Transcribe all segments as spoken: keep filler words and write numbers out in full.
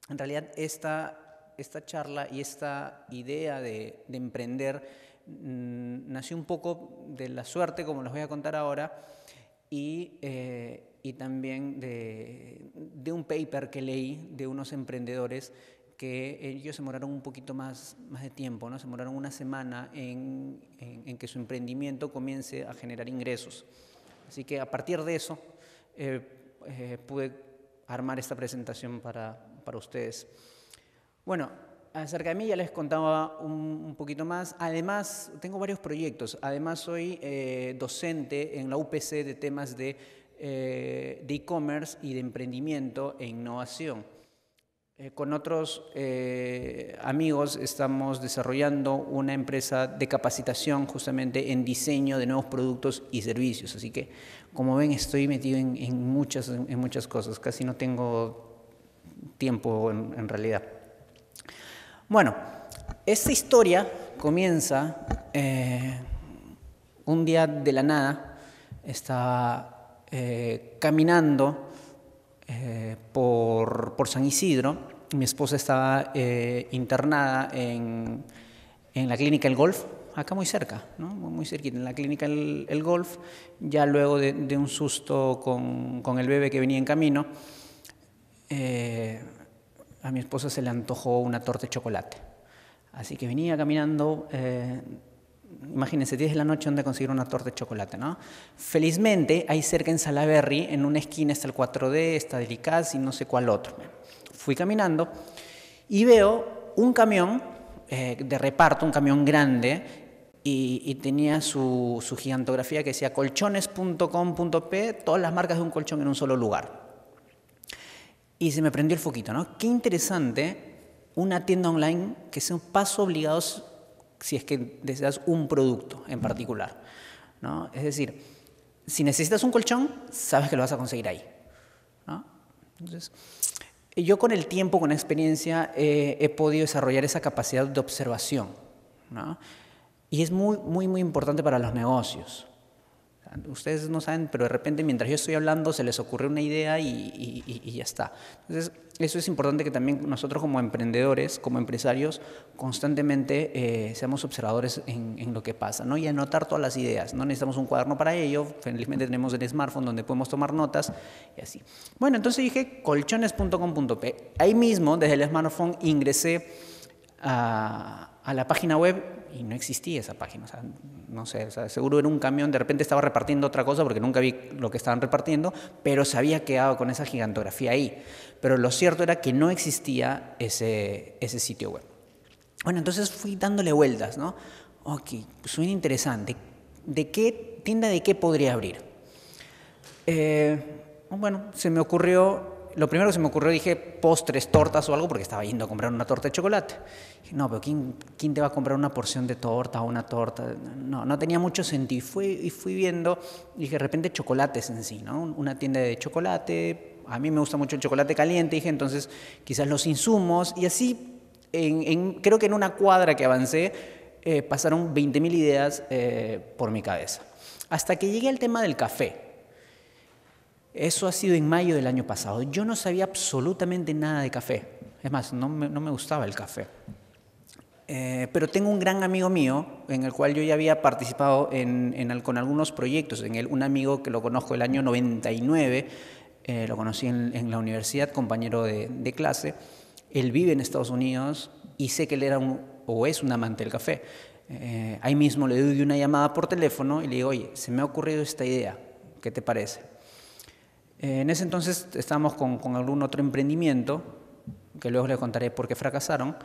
en realidad esta, esta charla y esta idea de, de emprender mmm, nació un poco de la suerte, como les voy a contar ahora, y, eh, y también de, de un paper que leí de unos emprendedores que ellos se demoraron un poquito más, más de tiempo, ¿no? Se demoraron una semana en, en, en que su emprendimiento comience a generar ingresos. Así que a partir de eso eh, eh, pude armar esta presentación para, para ustedes. Bueno, acerca de mí ya les contaba un, un poquito más. Además, tengo varios proyectos. Además, soy eh, docente en la U P C de temas de eh, de e-commerce y de emprendimiento e innovación. Eh, con otros eh, amigos estamos desarrollando una empresa de capacitación justamente en diseño de nuevos productos y servicios. Así que, como ven, estoy metido en, en, muchas, en muchas cosas. Casi no tengo tiempo en, en realidad. Bueno, esta historia comienza eh, un día de la nada. Estaba eh, caminando Eh, por, por San Isidro. Mi esposa estaba eh, internada en, en la clínica El Golf, acá muy cerca, ¿no? Muy cerquita, en la clínica El, El Golf. Ya luego de, de un susto con, con el bebé que venía en camino, eh, a mi esposa se le antojó una torta de chocolate. Así que venía caminando, eh, imagínense, diez de la noche donde conseguir una torta de chocolate, ¿no? Felizmente, ahí cerca en Salaberry, en una esquina está el cuatro D, está Delicaz y no sé cuál otro. Fui caminando y veo un camión eh, de reparto, un camión grande, y, y tenía su, su gigantografía que decía colchones punto com punto pe, todas las marcas de un colchón en un solo lugar. Y se me prendió el foquito, ¿no? Qué interesante una tienda online que sea un paso obligado si es que deseas un producto en particular, ¿no? Es decir, si necesitas un colchón, sabes que lo vas a conseguir ahí, ¿no? Entonces, yo con el tiempo, con la experiencia, eh, he podido desarrollar esa capacidad de observación, ¿no? Y es muy, muy, muy importante para los negocios. Ustedes no saben, pero de repente mientras yo estoy hablando se les ocurre una idea y, y, y ya está. Entonces, eso es importante que también nosotros como emprendedores, como empresarios, constantemente eh, seamos observadores en, en lo que pasa, ¿no? Y anotar todas las ideas. No necesitamos un cuaderno para ello, felizmente tenemos el smartphone donde podemos tomar notas y así. Bueno, entonces dije colchones punto com punto pe. Ahí mismo, desde el smartphone, ingresé a, a la página web y no existía esa página, o sea, no sé, o sea, seguro era un camión, de repente estaba repartiendo otra cosa porque nunca vi lo que estaban repartiendo, pero se había quedado con esa gigantografía ahí. Pero lo cierto era que no existía ese, ese sitio web. Bueno, entonces fui dándole vueltas, ¿no? Ok, suena interesante. ¿De qué tienda de qué podría abrir? Eh, bueno, se me ocurrió... Lo primero que se me ocurrió, dije, postres, tortas o algo, porque estaba yendo a comprar una torta de chocolate. Dije, no, pero ¿quién, ¿quién te va a comprar una porción de torta o una torta? No, no tenía mucho sentido. Y fui, y fui viendo, dije, de repente chocolates en sí, ¿no? Una tienda de chocolate. A mí me gusta mucho el chocolate caliente, dije, entonces quizás los insumos. Y así, en, en, creo que en una cuadra que avancé, eh, pasaron veinte mil ideas eh, por mi cabeza. Hasta que llegué al tema del café. Eso ha sido en mayo del año pasado. Yo no sabía absolutamente nada de café. Es más, no me, no me gustaba el café. Eh, pero tengo un gran amigo mío, en el cual yo ya había participado en, en, con algunos proyectos. En el, un amigo que lo conozco el año noventa y nueve, eh, lo conocí en, en la universidad, compañero de, de clase. Él vive en Estados Unidos y sé que él era un, o es un amante del café. Eh, ahí mismo le doy una llamada por teléfono y le digo, oye, se me ha ocurrido esta idea, ¿qué te parece? En ese entonces estábamos con, con algún otro emprendimiento, que luego les contaré por qué fracasaron,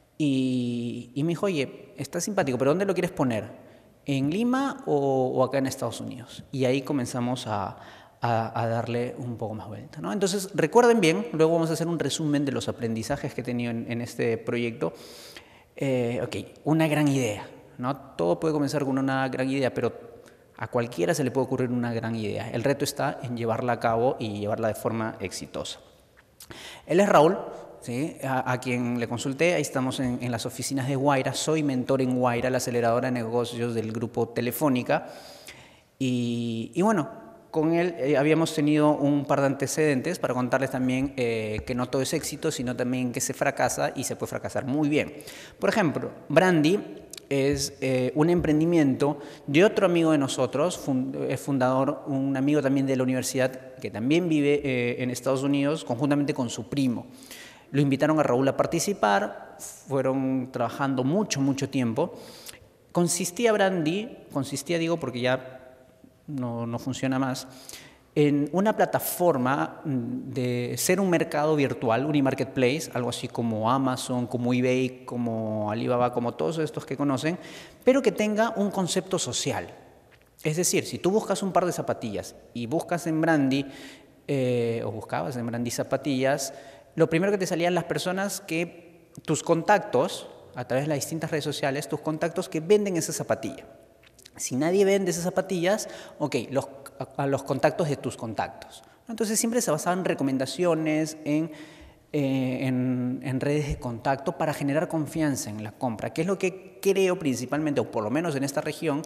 y, y me dijo, oye, está simpático, pero ¿dónde lo quieres poner? ¿En Lima o, o acá en Estados Unidos? Y ahí comenzamos a, a, a darle un poco más vuelta, ¿no? Entonces, recuerden bien, luego vamos a hacer un resumen de los aprendizajes que he tenido en, en este proyecto. Eh, ok, una gran idea, ¿no? Todo puede comenzar con una gran idea, pero a cualquiera se le puede ocurrir una gran idea. El reto está en llevarla a cabo y llevarla de forma exitosa. Él es Raúl, ¿sí? a, a quien le consulté. Ahí estamos en, en las oficinas de Guaira. Soy mentor en Guaira, la aceleradora de negocios del grupo Telefónica. Y, y bueno, con él eh, habíamos tenido un par de antecedentes para contarles también eh, que no todo es éxito, sino también que se fracasa y se puede fracasar muy bien. Por ejemplo, Brandy es eh, un emprendimiento de otro amigo de nosotros, fund es fundador, un amigo también de la universidad que también vive eh, en Estados Unidos, conjuntamente con su primo. Lo invitaron a Raúl a participar, fueron trabajando mucho, mucho tiempo. Consistía Brandy, consistía digo porque ya no, no funciona más, en una plataforma de ser un mercado virtual, un e-marketplace, algo así como Amazon, como eBay, como Alibaba, como todos estos que conocen, pero que tenga un concepto social. Es decir, si tú buscas un par de zapatillas y buscas en Brandy, eh, o buscabas en Brandy zapatillas, lo primero que te salían las personas que tus contactos, a través de las distintas redes sociales, tus contactos que venden esa zapatilla. Si nadie vende esas zapatillas, ok, los, a, a los contactos de tus contactos. Entonces siempre se basaba en recomendaciones, en, eh, en, en redes de contacto para generar confianza en la compra, que es lo que creo principalmente, o por lo menos en esta región,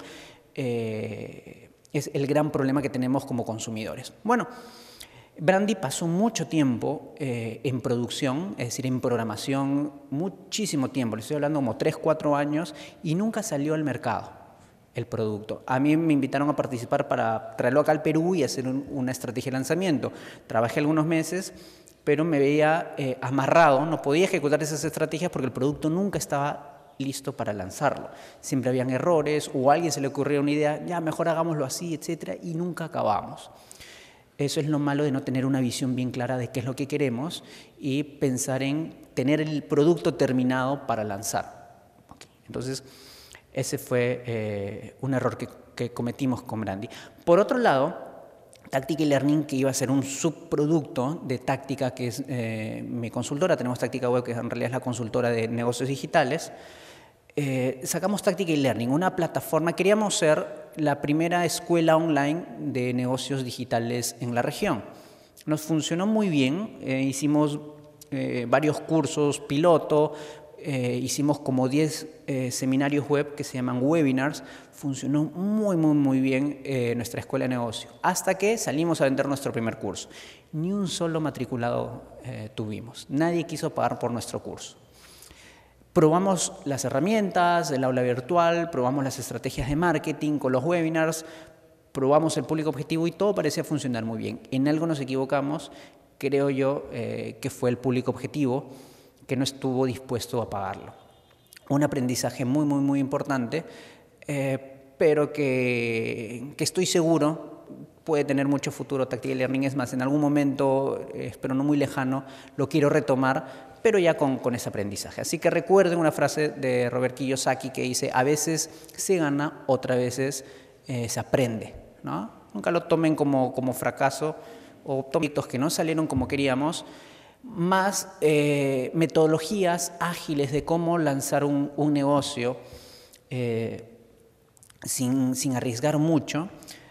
eh, es el gran problema que tenemos como consumidores. Bueno, Brandy pasó mucho tiempo eh, en producción, es decir, en programación, muchísimo tiempo, le estoy hablando como tres, cuatro años, y nunca salió al mercado el producto. A mí me invitaron a participar para traerlo acá al Perú y hacer un, una estrategia de lanzamiento. Trabajé algunos meses, pero me veía eh, amarrado, no podía ejecutar esas estrategias porque el producto nunca estaba listo para lanzarlo. Siempre habían errores o a alguien se le ocurría una idea, ya mejor hagámoslo así, etcétera, y nunca acabamos. Eso es lo malo de no tener una visión bien clara de qué es lo que queremos y pensar en tener el producto terminado para lanzar. Okay. Entonces, ese fue eh, un error que, que cometimos con Brandy. Por otro lado, Táctica y Learning, que iba a ser un subproducto de Táctica, que es eh, mi consultora, tenemos Táctica Web, que en realidad es la consultora de negocios digitales, eh, sacamos Táctica y Learning, una plataforma, queríamos ser la primera escuela online de negocios digitales en la región. Nos funcionó muy bien, eh, hicimos eh, varios cursos piloto, Eh, hicimos como diez eh, seminarios web que se llaman webinars, funcionó muy, muy, muy bien eh, nuestra escuela de negocio, hasta que salimos a vender nuestro primer curso. Ni un solo matriculado eh, tuvimos, nadie quiso pagar por nuestro curso. Probamos las herramientas, el aula virtual, probamos las estrategias de marketing con los webinars, probamos el público objetivo y todo parecía funcionar muy bien. En algo nos equivocamos, creo yo eh, que fue el público objetivo, que no estuvo dispuesto a pagarlo. Un aprendizaje muy, muy, muy importante, eh, pero que, que estoy seguro puede tener mucho futuro Táctica Learning. Es más, en algún momento, eh, espero no muy lejano, lo quiero retomar, pero ya con, con ese aprendizaje. Así que recuerden una frase de Robert Kiyosaki que dice, a veces se gana, otras veces eh, se aprende, ¿no? Nunca lo tomen como, como fracaso o proyectos que no salieron como queríamos, más eh, metodologías ágiles de cómo lanzar un, un negocio eh, sin, sin arriesgar mucho.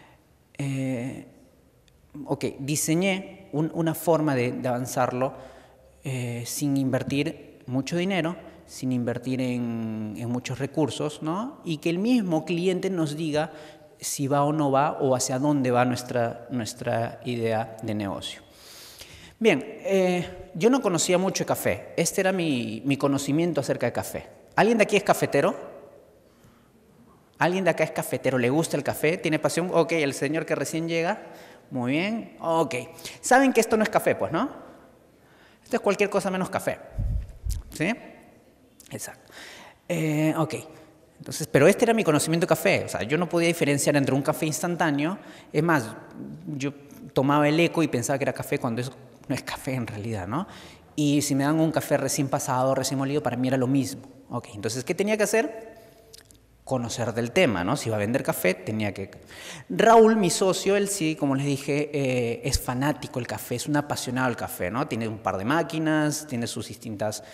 Eh, ok, diseñé un, una forma de, de avanzarlo eh, sin invertir mucho dinero, sin invertir en, en muchos recursos, ¿no? Y que el mismo cliente nos diga si va o no va o hacia dónde va nuestra, nuestra idea de negocio. Bien, eh, yo no conocía mucho de café. Este era mi, mi conocimiento acerca de café. ¿Alguien de aquí es cafetero? ¿Alguien de acá es cafetero? ¿Le gusta el café? ¿Tiene pasión? Ok, el señor que recién llega. Muy bien. Ok. ¿Saben que esto no es café, pues, no? Esto es cualquier cosa menos café. ¿Sí? Exacto. Eh, ok. Entonces, pero este era mi conocimiento de café. O sea, yo no podía diferenciar entre un café instantáneo. Es más, yo tomaba el eco y pensaba que era café cuando eso no es café en realidad, ¿no? Y si me dan un café recién pasado, recién molido, para mí era lo mismo. Ok, entonces, ¿qué tenía que hacer? Conocer del tema, ¿no? Si iba a vender café, tenía que... Raúl, mi socio, él sí, como les dije, eh, es fanático del café, es un apasionado del café, ¿no? Tiene un par de máquinas, tiene sus distintas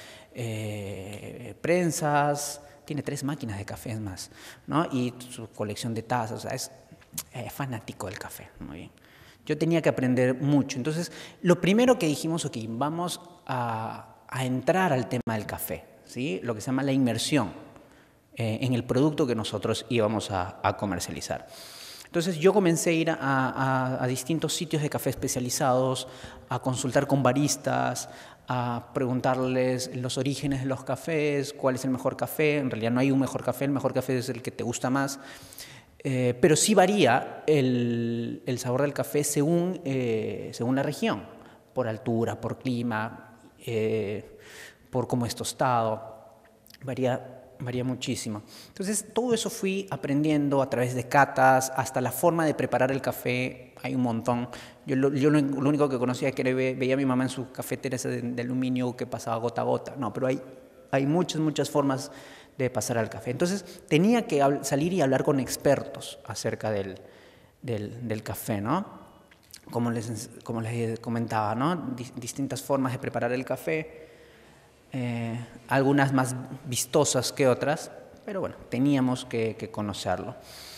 eh, prensas, tiene tres máquinas de café, es más, ¿no? Y su colección de tazas, o sea, es eh, fanático del café, muy bien. Yo tenía que aprender mucho. Entonces, lo primero que dijimos, ok, vamos a, a entrar al tema del café, ¿sí? Lo que se llama la inmersión eh, en el producto que nosotros íbamos a, a comercializar. Entonces yo comencé a ir a, a, a distintos sitios de café especializados, a consultar con baristas, a preguntarles los orígenes de los cafés, cuál es el mejor café. En realidad no hay un mejor café, el mejor café es el que te gusta más. Eh, pero sí varía el, el sabor del café según, eh, según la región, por altura, por clima, eh, por cómo es tostado, varía Varía muchísimo. Entonces, todo eso fui aprendiendo a través de catas, hasta la forma de preparar el café, hay un montón. Yo lo, yo lo, lo único que conocía es que ve, veía a mi mamá en su cafetera esa de, de aluminio que pasaba gota a gota. No, pero hay, hay muchas, muchas formas de pasar al café. Entonces, tenía que salir y hablar con expertos acerca del, del, del café, ¿no? Como les, como les comentaba, ¿no? Distintas formas de preparar el café. Eh, algunas más vistosas que otras, pero bueno, teníamos que, que conocerlo.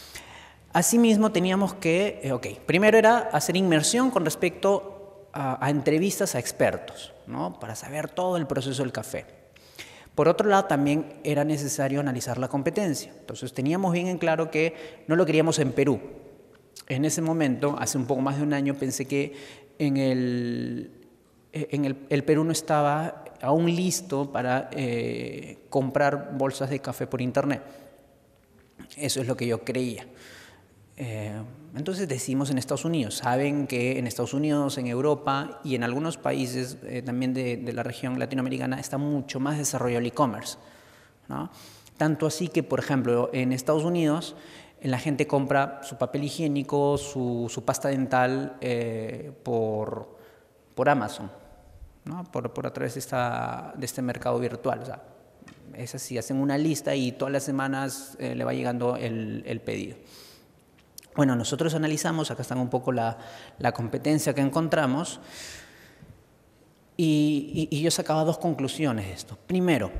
Asimismo, teníamos que, eh, ok, primero era hacer inmersión con respecto a, a entrevistas a expertos, ¿no? Para saber todo el proceso del café. Por otro lado, también era necesario analizar la competencia. Entonces, teníamos bien en claro que no lo queríamos en Perú. En ese momento, hace un poco más de un año, pensé que en el, en el, el Perú no estaba aún listo para eh, comprar bolsas de café por internet. Eso es lo que yo creía. Eh, entonces decidimos en Estados Unidos. Saben que en Estados Unidos, en Europa y en algunos países eh, también de, de la región latinoamericana está mucho más desarrollado el e-commerce, ¿no? Tanto así que, por ejemplo, en Estados Unidos la gente compra su papel higiénico, su, su pasta dental eh, por, por Amazon, ¿no? Por, por a través de, esta, de este mercado virtual. O sea, es así, hacen una lista y todas las semanas eh, le va llegando el, el pedido. Bueno, nosotros analizamos, acá está un poco la, la competencia que encontramos, y, y, y yo sacaba dos conclusiones de esto. Primero,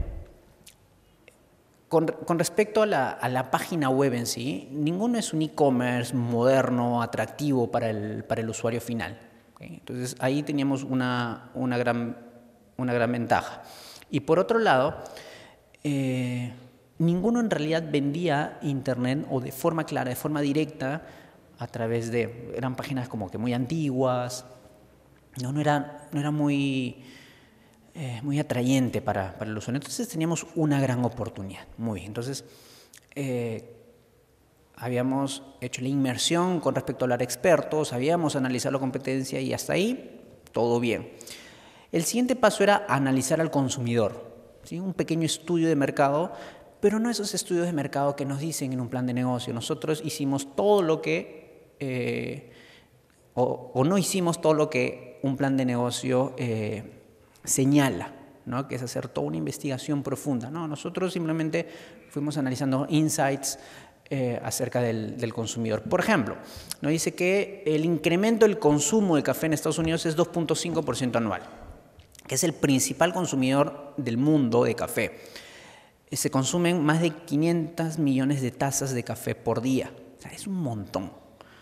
con, con respecto a la, a la página web en sí, ninguno es un e-commerce moderno, atractivo para el, para el usuario final. Entonces, ahí teníamos una, una, gran, una gran ventaja. Y por otro lado, eh, ninguno en realidad vendía internet o de forma clara, de forma directa, a través de... Eran páginas como que muy antiguas, no, no, era, no era muy, eh, muy atrayente para, para el usuario. Entonces, teníamos una gran oportunidad. Muy bien. Entonces, eh, habíamos hecho la inmersión con respecto a hablar expertos, habíamos analizado la competencia y hasta ahí todo bien. El siguiente paso era analizar al consumidor, ¿sí? Un pequeño estudio de mercado, pero no esos estudios de mercado que nos dicen en un plan de negocio. Nosotros hicimos todo lo que, eh, o, o no hicimos todo lo que un plan de negocio eh, señala, ¿no? Que es hacer toda una investigación profunda. No, nosotros simplemente fuimos analizando insights Eh, acerca del, del consumidor. Por ejemplo, nos dice que el incremento del consumo de café en Estados Unidos es dos punto cinco por ciento anual, que es el principal consumidor del mundo de café. Se consumen más de quinientos millones de tazas de café por día. O sea, es un montón.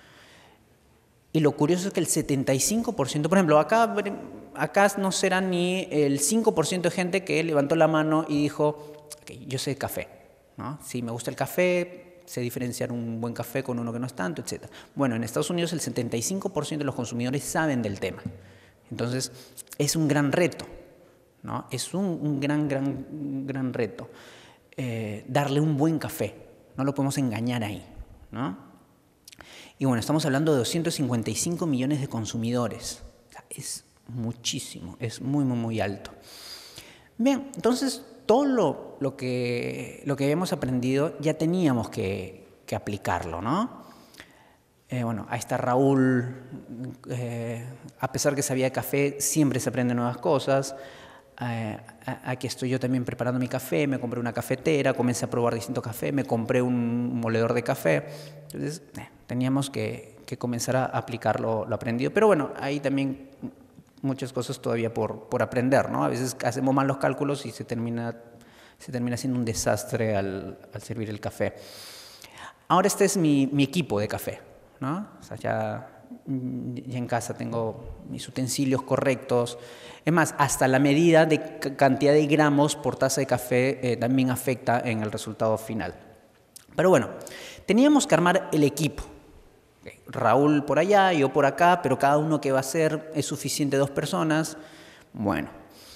Y lo curioso es que el setenta y cinco por ciento, por ejemplo, acá, acá no será ni el cinco por ciento de gente que levantó la mano y dijo, okay, yo sé café, ¿no? Sí, me gusta el café, sé diferenciar un buen café con uno que no es tanto, etcétera. Bueno, en Estados Unidos el setenta y cinco por ciento de los consumidores saben del tema. Entonces, es un gran reto, ¿no? Es un, un gran, gran, gran reto eh, darle un buen café. No lo podemos engañar ahí, ¿no? Y bueno, estamos hablando de doscientos cincuenta y cinco millones de consumidores. O sea, es muchísimo, es muy, muy, muy alto. Bien, entonces todo lo, lo, que, lo que habíamos aprendido ya teníamos que, que aplicarlo, ¿no? Eh, bueno, ahí está Raúl, eh, a pesar que sabía de café, siempre se aprenden nuevas cosas. Eh, aquí estoy yo también preparando mi café, me compré una cafetera, comencé a probar distintos cafés, me compré un moledor de café. Entonces, eh, teníamos que, que comenzar a aplicar lo, lo aprendido. Pero bueno, ahí también muchas cosas todavía por, por aprender, ¿no? A veces hacemos mal los cálculos y se termina, se termina siendo un desastre al, al servir el café. Ahora este es mi, mi equipo de café, ¿no? O sea, ya, ya en casa tengo mis utensilios correctos. Es más, hasta la medida de cantidad de gramos por taza de café eh, también afecta en el resultado final. Pero bueno, teníamos que armar el equipo, Okay. Raúl por allá, yo por acá, pero cada uno que va a hacer es suficiente dos personas. Bueno,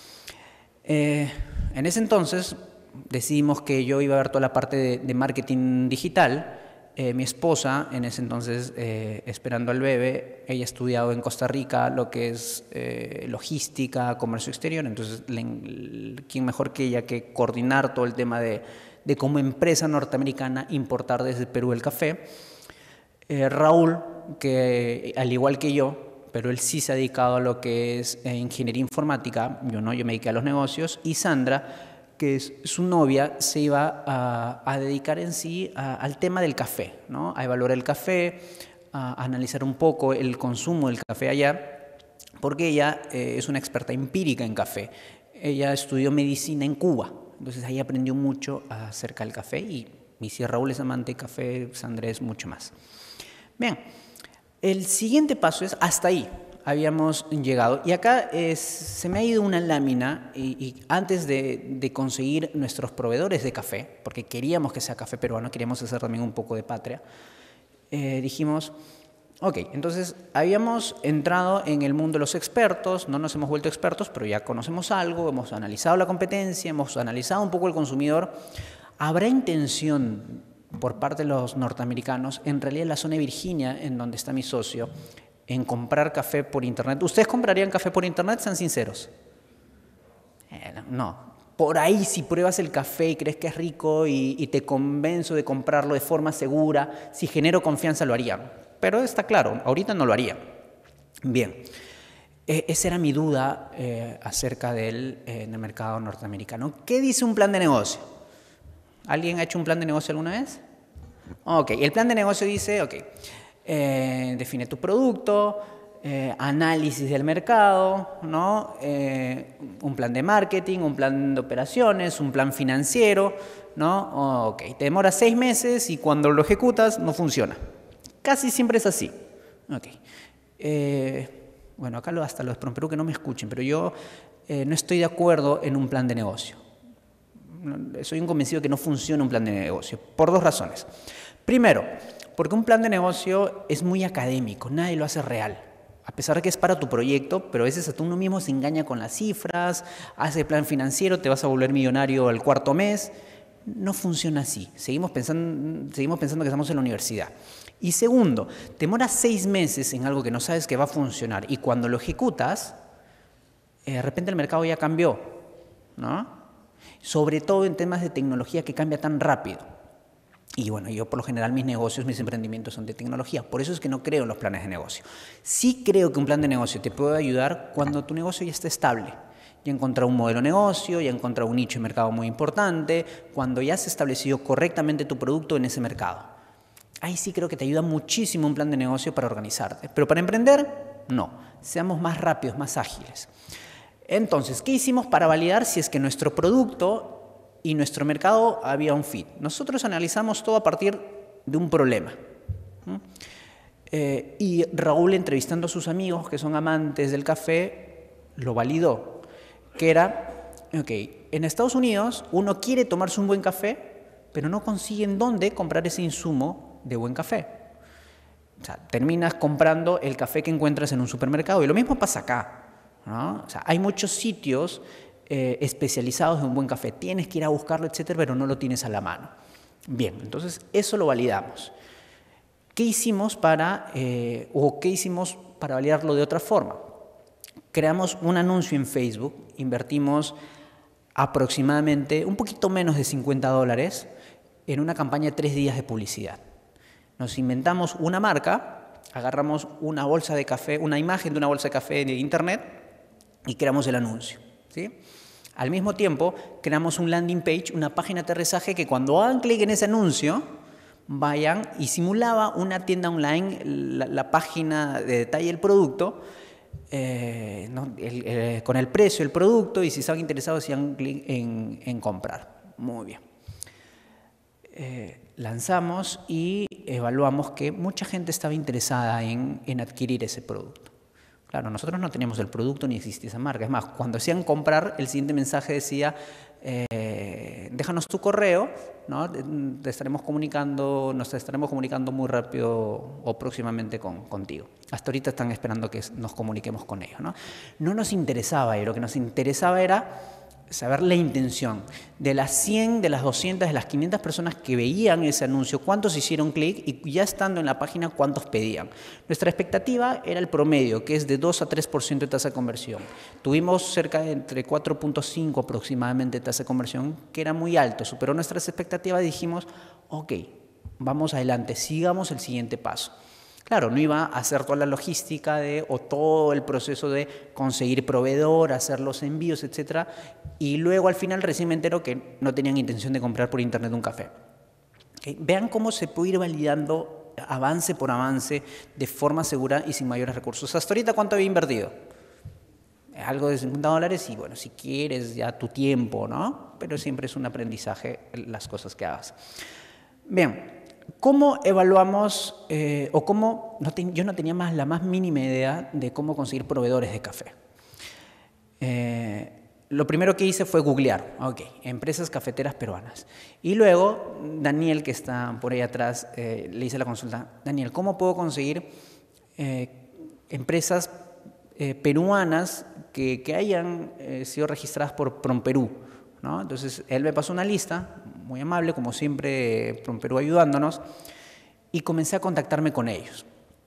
eh, en ese entonces decidimos que yo iba a ver toda la parte de, de marketing digital. Eh, mi esposa, en ese entonces, eh, esperando al bebé, ella ha estudiado en Costa Rica lo que es eh, logística, comercio exterior, entonces, le, ¿quién mejor que ella que coordinar todo el tema de, de como empresa norteamericana importar desde Perú el café? Eh, Raúl, que al igual que yo, pero él sí se ha dedicado a lo que es eh, ingeniería informática, yo no, yo me dediqué a los negocios, y Sandra, que es su novia, se iba a, a dedicar en sí a, al tema del café, ¿no? A evaluar el café, a, a analizar un poco el consumo del café allá, porque ella eh, es una experta empírica en café. Ella estudió medicina en Cuba, entonces ahí aprendió mucho acerca del café, y, y si Raúl es amante de café, Sandra es mucho más. Bien, el siguiente paso es hasta ahí. Habíamos llegado. Y acá es, se me ha ido una lámina y, y antes de, de conseguir nuestros proveedores de café, porque queríamos que sea café peruano, queríamos hacer también un poco de patria, eh, dijimos, ok, entonces habíamos entrado en el mundo de los expertos, no nos hemos vuelto expertos, pero ya conocemos algo, hemos analizado la competencia, hemos analizado un poco el consumidor. ¿Habrá intención por parte de los norteamericanos, en realidad en la zona de Virginia, en donde está mi socio, en comprar café por internet? ¿Ustedes comprarían café por internet? Sean sinceros. Eh, no. Por ahí, si pruebas el café y crees que es rico y, y te convenzo de comprarlo de forma segura, si genero confianza, lo haría. Pero está claro, ahorita no lo haría. Bien. Eh, esa era mi duda eh, acerca del, eh, del mercado norteamericano. ¿Qué dice un plan de negocio? ¿Alguien ha hecho un plan de negocio alguna vez? Ok, el plan de negocio dice, ok, Eh, define tu producto, eh, análisis del mercado, ¿no? Eh, un plan de marketing, un plan de operaciones, un plan financiero, ¿no? Ok, te demora seis meses y cuando lo ejecutas no funciona. Casi siempre es así. Ok. Eh, bueno, acá lo, hasta los de Perú que no me escuchen, pero yo eh, no estoy de acuerdo en un plan de negocio. Soy un convencido de que no funciona un plan de negocio, por dos razones. Primero, porque un plan de negocio es muy académico, nadie lo hace real. A pesar de que es para tu proyecto, pero a veces hasta uno mismo se engaña con las cifras, hace plan financiero, te vas a volver millonario al cuarto mes. No funciona así. Seguimos pensando, seguimos pensando que estamos en la universidad. Y segundo, te demoras seis meses en algo que no sabes que va a funcionar y cuando lo ejecutas, eh, de repente el mercado ya cambió, ¿no? Sobre todo en temas de tecnología que cambia tan rápido. Y bueno, yo por lo general mis negocios, mis emprendimientos son de tecnología. Por eso es que no creo en los planes de negocio. Sí creo que un plan de negocio te puede ayudar cuando tu negocio ya está estable. Ya encontrado un modelo de negocio, ya encontrado un nicho de mercado muy importante, cuando ya has establecido correctamente tu producto en ese mercado. Ahí sí creo que te ayuda muchísimo un plan de negocio para organizarte. Pero para emprender, no. Seamos más rápidos, más ágiles. Entonces, ¿qué hicimos para validar si es que nuestro producto y nuestro mercado había un fit? Nosotros analizamos todo a partir de un problema. ¿Mm? Eh, y Raúl, entrevistando a sus amigos que son amantes del café, lo validó. Que era, ok, en Estados Unidos uno quiere tomarse un buen café, pero no consigue en dónde comprar ese insumo de buen café. O sea, terminas comprando el café que encuentras en un supermercado. Y lo mismo pasa acá, ¿no? O sea, hay muchos sitios Eh, especializados en un buen café. Tienes que ir a buscarlo, etcétera, pero no lo tienes a la mano. Bien, entonces eso lo validamos. ¿Qué hicimos para, eh, o qué hicimos para validarlo de otra forma? Creamos un anuncio en Facebook, invertimos aproximadamente un poquito menos de cincuenta dólares en una campaña de tres días de publicidad. Nos inventamos una marca, agarramos una bolsa de café, una imagen de una bolsa de café de internet y creamos el anuncio, ¿sí? Al mismo tiempo, creamos un landing page, una página de aterrizaje que cuando hagan clic en ese anuncio, vayan y simulaba una tienda online, la, la página de detalle del producto, eh, ¿no? el, el, con el precio del producto y si estaban interesados, hagan clic en, en comprar. Muy bien. Eh, lanzamos y evaluamos que mucha gente estaba interesada en, en adquirir ese producto. Claro, nosotros no teníamos el producto ni existía esa marca. Es más, cuando hacían comprar, el siguiente mensaje decía, eh, déjanos tu correo, ¿no? Te estaremos comunicando, nos estaremos comunicando muy rápido o próximamente con, contigo. Hasta ahorita están esperando que nos comuniquemos con ellos, ¿no? No nos interesaba, y lo que nos interesaba era saber la intención. De las cien, de las doscientas, de las quinientas personas que veían ese anuncio, cuántos hicieron clic y ya estando en la página, cuántos pedían. Nuestra expectativa era el promedio, que es de dos a tres por ciento de tasa de conversión. Tuvimos cerca de entre cuatro punto cinco aproximadamente de tasa de conversión, que era muy alto, superó nuestras expectativas y dijimos, ok, vamos adelante, sigamos el siguiente paso. Claro, no iba a hacer toda la logística de, o todo el proceso de conseguir proveedor, hacer los envíos, etcétera. Y luego al final recién me entero que no tenían intención de comprar por internet un café. ¿Okay? Vean cómo se puede ir validando avance por avance de forma segura y sin mayores recursos. Hasta ahorita, ¿cuánto había invertido? Algo de cincuenta dólares y bueno, si quieres ya tu tiempo, ¿no? Pero siempre es un aprendizaje las cosas que hagas. Bien. ¿Cómo evaluamos eh, o cómo, no te, yo no tenía más la más mínima idea de cómo conseguir proveedores de café? Eh, lo primero que hice fue googlear, ok, empresas cafeteras peruanas. Y luego, Daniel, que está por ahí atrás, eh, le hice la consulta, Daniel, ¿cómo puedo conseguir eh, empresas eh, peruanas que, que hayan eh, sido registradas por PromPerú? ¿No? Entonces, él me pasó una lista, muy amable, como siempre, PromPerú ayudándonos, y comencé a contactarme con ellos.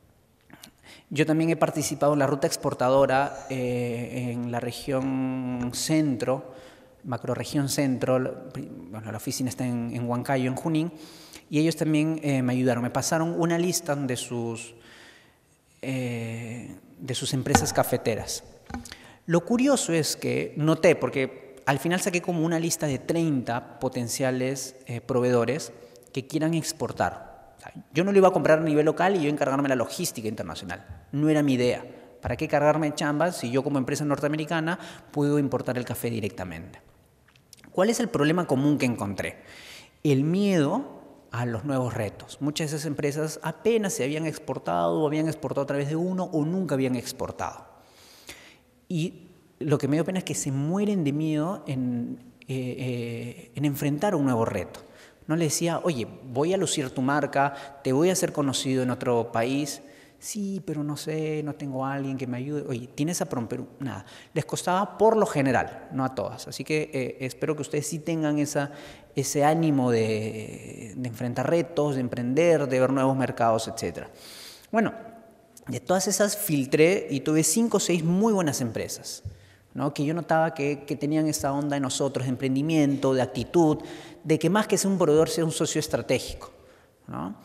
Yo también he participado en la ruta exportadora eh, en la región centro, macroregión centro, bueno, la oficina está en, en Huancayo, en Junín, y ellos también eh, me ayudaron, me pasaron una lista de sus, eh, de sus empresas cafeteras. Lo curioso es que noté, porque al final saqué como una lista de treinta potenciales eh, proveedores que quieran exportar. O sea, yo no lo iba a comprar a nivel local y yo encargarme de la logística internacional. No era mi idea. ¿Para qué cargarme chambas si yo como empresa norteamericana puedo importar el café directamente? ¿Cuál es el problema común que encontré? El miedo a los nuevos retos. Muchas de esas empresas apenas se habían exportado o habían exportado a través de uno o nunca habían exportado. Y lo que me dio pena es que se mueren de miedo en, eh, eh, en enfrentar un nuevo reto. No le decía, oye, voy a lucir tu marca, te voy a hacer conocido en otro país. Sí, pero no sé, no tengo a alguien que me ayude. Oye, ¿tienes a PromPerú? Nada. Les costaba por lo general, no a todas. Así que eh, espero que ustedes sí tengan esa, ese ánimo de, de enfrentar retos, de emprender, de ver nuevos mercados, etcétera. Bueno, de todas esas filtré y tuve cinco o seis muy buenas empresas, ¿no? Que yo notaba que, que tenían esta onda de nosotros, de emprendimiento, de actitud, de que más que ser un proveedor, sea un socio estratégico, ¿no?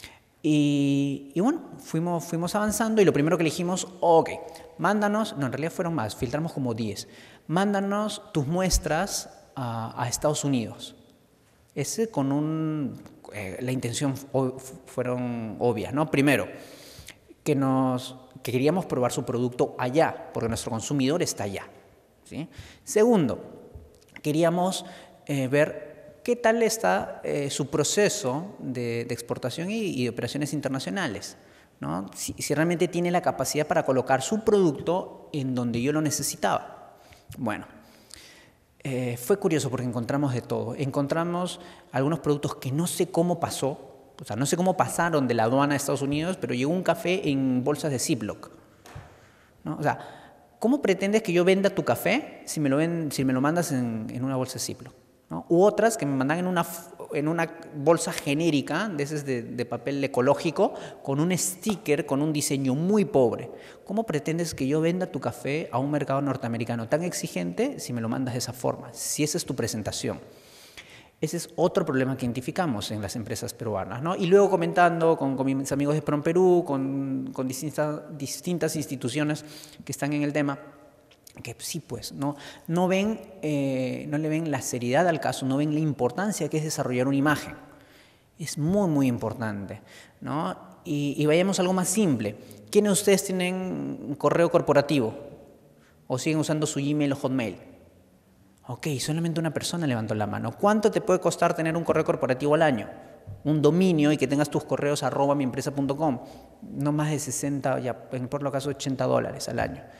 Y, y bueno, fuimos, fuimos avanzando y lo primero que elegimos, ok, mándanos, no, en realidad fueron más, filtramos como diez, mándanos tus muestras a, a Estados Unidos. Ese con un, eh, la intención fueron obvias, ¿no? Primero, que, nos, que queríamos probar su producto allá, porque nuestro consumidor está allá, ¿sí? Segundo, queríamos eh, ver qué tal está eh, su proceso de, de exportación y, y de operaciones internacionales, ¿no? Si, si realmente tiene la capacidad para colocar su producto en donde yo lo necesitaba. Bueno, eh, fue curioso porque encontramos de todo. Encontramos algunos productos que no sé cómo pasó. O sea, no sé cómo pasaron de la aduana de Estados Unidos, pero llegó un café en bolsas de Ziploc, ¿no? O sea, ¿cómo pretendes que yo venda tu café si me lo, ven, si me lo mandas en, en una bolsa de Ziploc, ¿no? U otras que me mandan en una, en una bolsa genérica, de esas de, de papel ecológico, con un sticker, con un diseño muy pobre. ¿Cómo pretendes que yo venda tu café a un mercado norteamericano tan exigente si me lo mandas de esa forma, si esa es tu presentación? Ese es otro problema que identificamos en las empresas peruanas, ¿no? Y luego comentando con, con mis amigos de PromPerú, con, con distintas, distintas instituciones que están en el tema, que sí, pues, no, no, ven, eh, no le ven la seriedad al caso, no ven la importancia que es desarrollar una imagen. Es muy, muy importante, ¿no? Y, y vayamos a algo más simple. ¿Quiénes de ustedes tienen un correo corporativo? ¿O siguen usando su Gmail o Hotmail? Ok, solamente una persona levantó la mano. ¿Cuánto te puede costar tener un correo corporativo al año? Un dominio y que tengas tus correos arroba miempresa punto com. No más de sesenta, ya por lo caso ochenta dólares al año.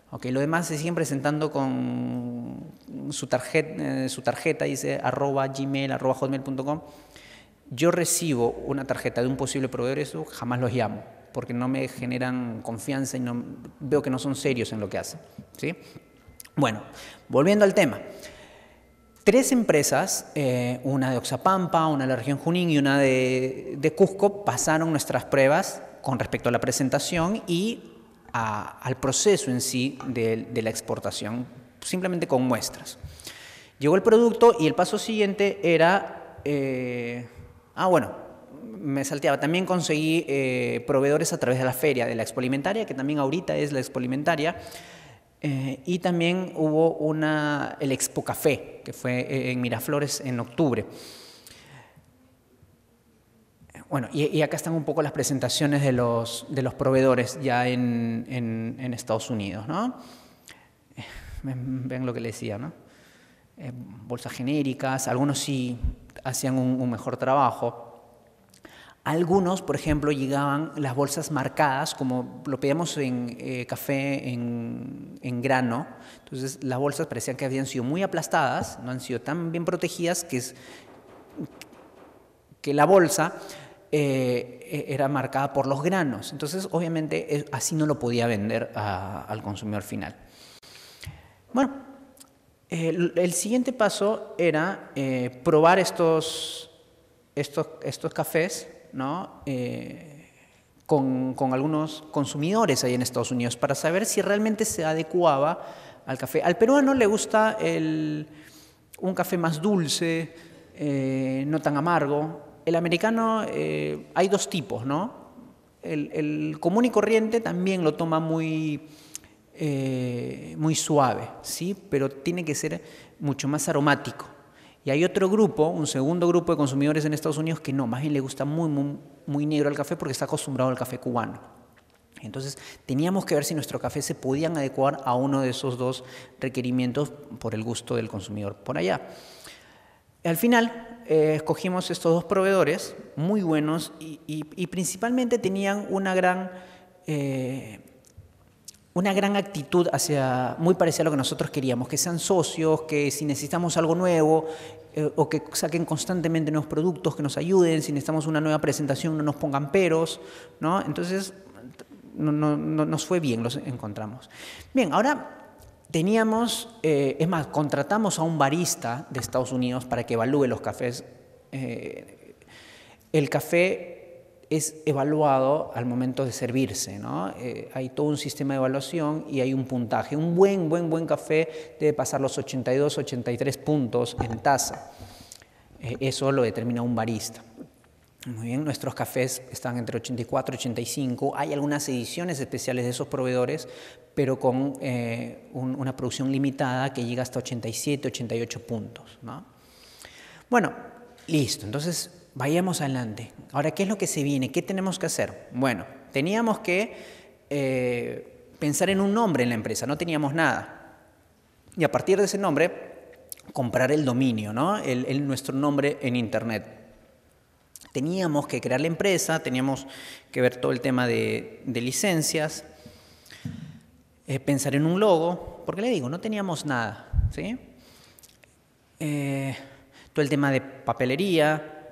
Okay, lo demás se siguen presentando con su tarjeta, eh, su tarjeta dice arroba gmail, arroba hotmail punto com. Yo recibo una tarjeta de un posible proveedor, eso jamás los llamo, porque no me generan confianza y no, veo que no son serios en lo que hacen, ¿sí? Bueno, volviendo al tema. Tres empresas, eh, una de Oxapampa, una de la región Junín y una de, de Cusco, pasaron nuestras pruebas con respecto a la presentación y A, al proceso en sí de, de la exportación, simplemente con muestras. Llegó el producto y el paso siguiente era, eh, ah bueno, me salteaba, también conseguí eh, proveedores a través de la feria, de la Expo Alimentaria, que también ahorita es la Expo Alimentaria, eh, y también hubo una, el Expo Café, que fue en Miraflores en octubre. Bueno, y, y acá están un poco las presentaciones de los, de los proveedores ya en, en, en Estados Unidos, ¿no? Ven lo que les decía, ¿no? Eh, bolsas genéricas, algunos sí hacían un, un mejor trabajo. Algunos, por ejemplo, llegaban las bolsas marcadas, como lo pedíamos en eh, café en, en grano. Entonces, las bolsas parecían que habían sido muy aplastadas, no han sido tan bien protegidas, que, es, que la bolsa Eh, era marcada por los granos. Entonces, obviamente, así no lo podía vender a, al consumidor final. Bueno, el, el siguiente paso era eh, probar estos, estos, estos cafés, ¿no? eh, con, con algunos consumidores ahí en Estados Unidos para saber si realmente se adecuaba al café. Al peruano le gusta el, un café más dulce, eh, no tan amargo. El americano, eh, hay dos tipos, ¿no? El, el común y corriente también lo toma muy, eh, muy suave, ¿sí? Pero tiene que ser mucho más aromático. Y hay otro grupo, un segundo grupo de consumidores en Estados Unidos que no, más bien le gusta muy, muy, muy negro el café porque está acostumbrado al café cubano. Entonces, teníamos que ver si nuestro café se podían adecuar a uno de esos dos requerimientos por el gusto del consumidor por allá. Al final, eh, escogimos estos dos proveedores muy buenos y, y, y principalmente tenían una gran, eh, una gran actitud hacia, muy parecida a lo que nosotros queríamos, que sean socios, que si necesitamos algo nuevo eh, o que saquen constantemente nuevos productos, que nos ayuden, si necesitamos una nueva presentación no nos pongan peros, ¿no? Entonces, no, no, no, nos fue bien, los encontramos. Bien, ahora teníamos, eh, es más, contratamos a un barista de Estados Unidos para que evalúe los cafés. Eh, el café es evaluado al momento de servirse, ¿no? Eh, hay todo un sistema de evaluación y hay un puntaje. Un buen, buen, buen café debe pasar los ochenta y dos, ochenta y tres puntos en taza. Eh, eso lo determina un barista. Muy bien, nuestros cafés están entre ochenta y cuatro y ochenta y cinco. Hay algunas ediciones especiales de esos proveedores, pero con eh, un, una producción limitada que llega hasta ochenta y siete, ochenta y ocho puntos, ¿no? Bueno, listo. Entonces, vayamos adelante. Ahora, ¿qué es lo que se viene? ¿Qué tenemos que hacer? Bueno, teníamos que eh, pensar en un nombre en la empresa. No teníamos nada. Y a partir de ese nombre, comprar el dominio, ¿no? El, el, nuestro nombre en Internet. Teníamos que crear la empresa, teníamos que ver todo el tema de, de licencias, eh, pensar en un logo, porque le digo, no teníamos nada, ¿sí? Eh, todo el tema de papelería,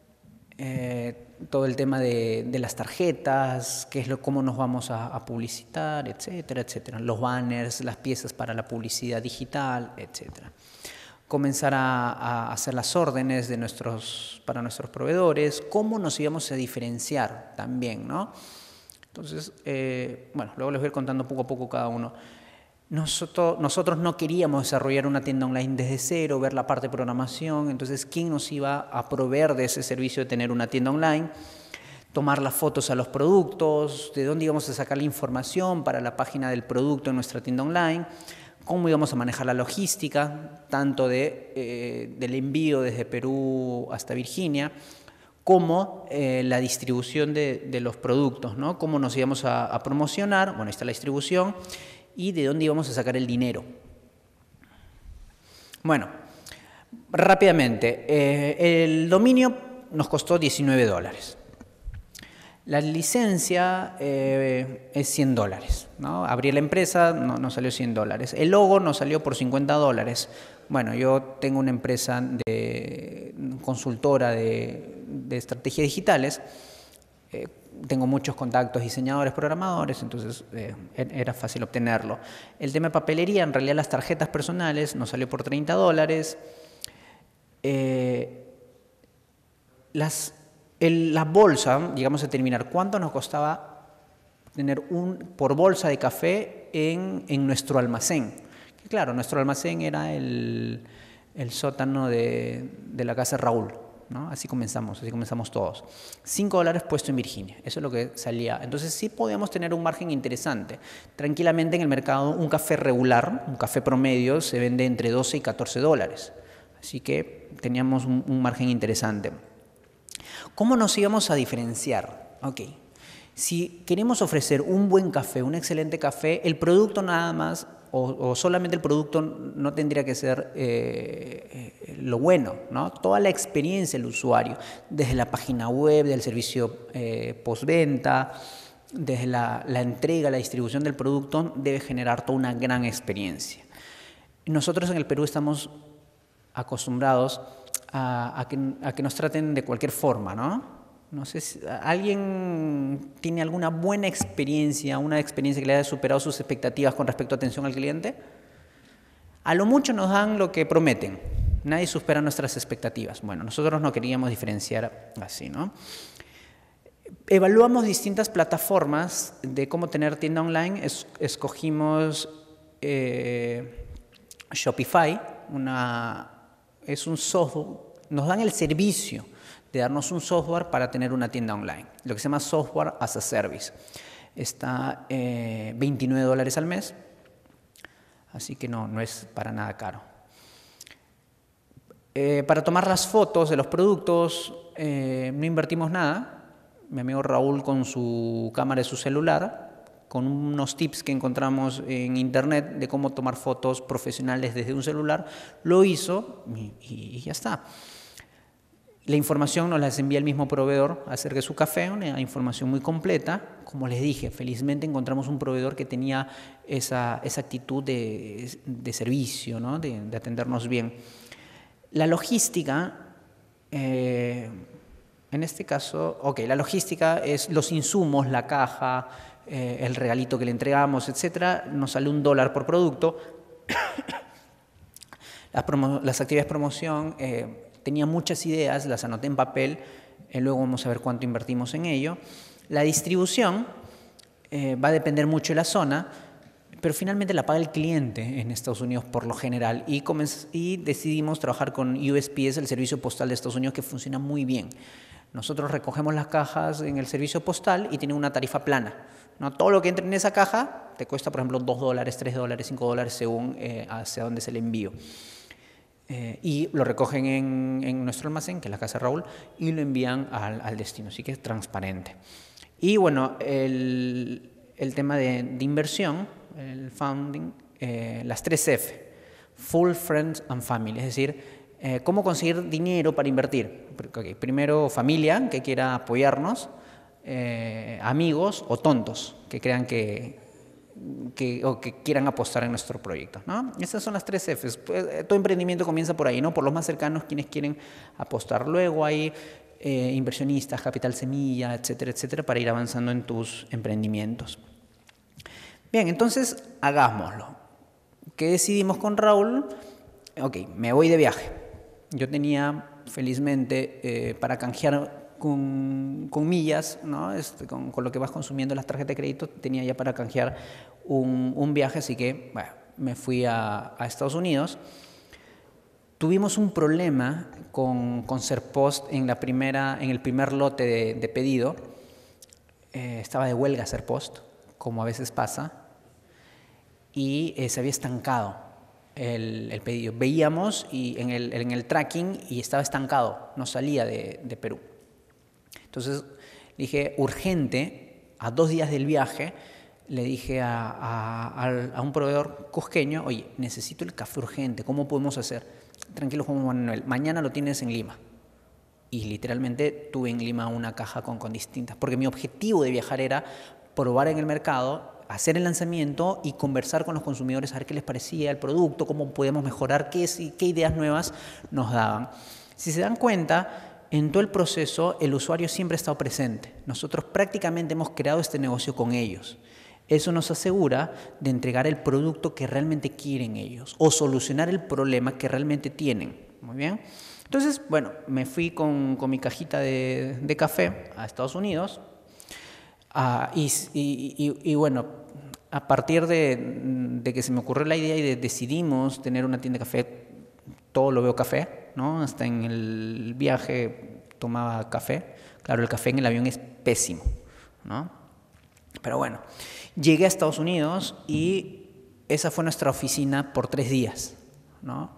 eh, todo el tema de, de las tarjetas, qué es lo, cómo nos vamos a, a publicitar, etcétera, etcétera. Los banners, las piezas para la publicidad digital, etcétera. Comenzar a, a hacer las órdenes de nuestros, para nuestros proveedores, cómo nos íbamos a diferenciar también, ¿no? Entonces, eh, bueno, luego les voy a ir contando poco a poco cada uno. Nosotros, nosotros no queríamos desarrollar una tienda online desde cero, ver la parte de programación, entonces, ¿quién nos iba a proveer de ese servicio de tener una tienda online? Tomar las fotos a los productos, de dónde íbamos a sacar la información para la página del producto en nuestra tienda online, cómo íbamos a manejar la logística, tanto de, eh, del envío desde Perú hasta Virginia, como eh, la distribución de, de los productos, ¿no? Cómo nos íbamos a, a promocionar, bueno, ahí está la distribución, y de dónde íbamos a sacar el dinero. Bueno, rápidamente, eh, el dominio nos costó diecinueve dólares. La licencia eh, es cien dólares, ¿no? Abrir la empresa no, nos salió cien dólares. El logo nos salió por cincuenta dólares. Bueno, yo tengo una empresa de consultora de, de estrategias digitales. Eh, tengo muchos contactos, diseñadores, programadores, entonces eh, era fácil obtenerlo. El tema de papelería, en realidad las tarjetas personales nos salió por treinta dólares. Eh, las... El, la bolsa, llegamos a determinar cuánto nos costaba tener un por bolsa de café en, en nuestro almacén. Que claro, nuestro almacén era el, el sótano de, de la casa de Raúl, ¿no? Así comenzamos, así comenzamos todos. cinco dólares puesto en Virginia, eso es lo que salía. Entonces sí podíamos tener un margen interesante. Tranquilamente en el mercado un café regular, un café promedio, se vende entre doce y catorce dólares. Así que teníamos un, un margen interesante. ¿Cómo nos íbamos a diferenciar? Ok, si queremos ofrecer un buen café, un excelente café, el producto nada más, o, o solamente el producto no tendría que ser eh, eh, lo bueno, ¿no? Toda la experiencia del usuario, desde la página web, del servicio eh, postventa, desde la, la entrega, la distribución del producto, debe generar toda una gran experiencia. Nosotros en el Perú estamos acostumbrados A, a, que, a que nos traten de cualquier forma, ¿no? No sé si alguien tiene alguna buena experiencia, una experiencia que le haya superado sus expectativas con respecto a atención al cliente. A lo mucho nos dan lo que prometen. Nadie supera nuestras expectativas. Bueno, nosotros no queríamos diferenciar así, ¿no? Evaluamos distintas plataformas de cómo tener tienda online. Es, escogimos eh, Shopify, una... es un software, nos dan el servicio de darnos un software para tener una tienda online, lo que se llama Software as a Service. Está eh, veintinueve dólares al mes, así que no, no es para nada caro. Eh, para tomar las fotos de los productos eh, no invertimos nada. Mi amigo Raúl con su cámara de su celular, con unos tips que encontramos en internet de cómo tomar fotos profesionales desde un celular, lo hizo y, y ya está. La información nos la envía el mismo proveedor acerca de su café, una información muy completa. Como les dije, felizmente encontramos un proveedor que tenía esa, esa actitud de, de servicio, ¿no? de, de atendernos bien. La logística, eh, en este caso, ok, la logística es los insumos, la caja, Eh, el regalito que le entregamos, etcétera, nos sale un dólar por producto. las, promo las actividades de promoción, eh, tenía muchas ideas, las anoté en papel, eh, luego vamos a ver cuánto invertimos en ello. La distribución eh, va a depender mucho de la zona, pero finalmente la paga el cliente en Estados Unidos por lo general y, y decidimos trabajar con U S P S, el servicio postal de Estados Unidos, que funciona muy bien. Nosotros recogemos las cajas en el servicio postal y tiene una tarifa plana, ¿no? Todo lo que entre en esa caja te cuesta, por ejemplo, dos dólares, tres dólares, cinco dólares según eh, hacia dónde es el envío. Eh, y lo recogen en, en nuestro almacén, que es la casa de Raúl, y lo envían al, al destino, así que es transparente. Y bueno, el, el tema de, de inversión, el funding, eh, las tres F, Full, Friends and Family, es decir, eh, cómo conseguir dinero para invertir. Okay, primero, familia, que quiera apoyarnos, eh, amigos o tontos, que crean que, que, o que quieran apostar en nuestro proyecto, ¿no? Esas son las tres Fs. Todo emprendimiento comienza por ahí, ¿no? Por los más cercanos, quienes quieren apostar. Luego hay eh, inversionistas, capital semilla, etcétera, etcétera, para ir avanzando en tus emprendimientos. Bien, entonces hagámoslo. ¿Qué decidimos con Raúl? Ok, me voy de viaje. Yo tenía, felizmente, eh, para canjear con, con millas, ¿no? Este, con, con lo que vas consumiendo las tarjetas de crédito, tenía ya para canjear un, un viaje, así que bueno, me fui a, a Estados Unidos. Tuvimos un problema con, con Serpost en, la primera, en el primer lote de, de pedido. Eh, estaba de huelga Serpost, como a veces pasa, y eh, se había estancado el, el pedido. Veíamos y en, el, en el tracking y estaba estancado, no salía de, de Perú. Entonces dije, urgente, a dos días del viaje, le dije a, a, a un proveedor cusqueño, oye, necesito el café urgente, ¿cómo podemos hacer? Tranquilo, Juan Manuel, mañana lo tienes en Lima. Y literalmente tuve en Lima una caja con, con distintas, porque mi objetivo de viajar era probar en el mercado, hacer el lanzamiento y conversar con los consumidores, a ver qué les parecía el producto, cómo podíamos mejorar, qué, qué ideas nuevas nos daban. Si se dan cuenta, en todo el proceso el usuario siempre ha estado presente. Nosotros prácticamente hemos creado este negocio con ellos. Eso nos asegura de entregar el producto que realmente quieren ellos o solucionar el problema que realmente tienen. Muy bien. Entonces, bueno, me fui con, con mi cajita de, de café a Estados Unidos uh, y, y, y, y bueno, a partir de, de que se me ocurrió la idea y de, decidimos tener una tienda de café, todo lo veo café, ¿no? Hasta en el viaje tomaba café. Claro, el café en el avión es pésimo, ¿no? Pero bueno, llegué a Estados Unidos y esa fue nuestra oficina por tres días, ¿no?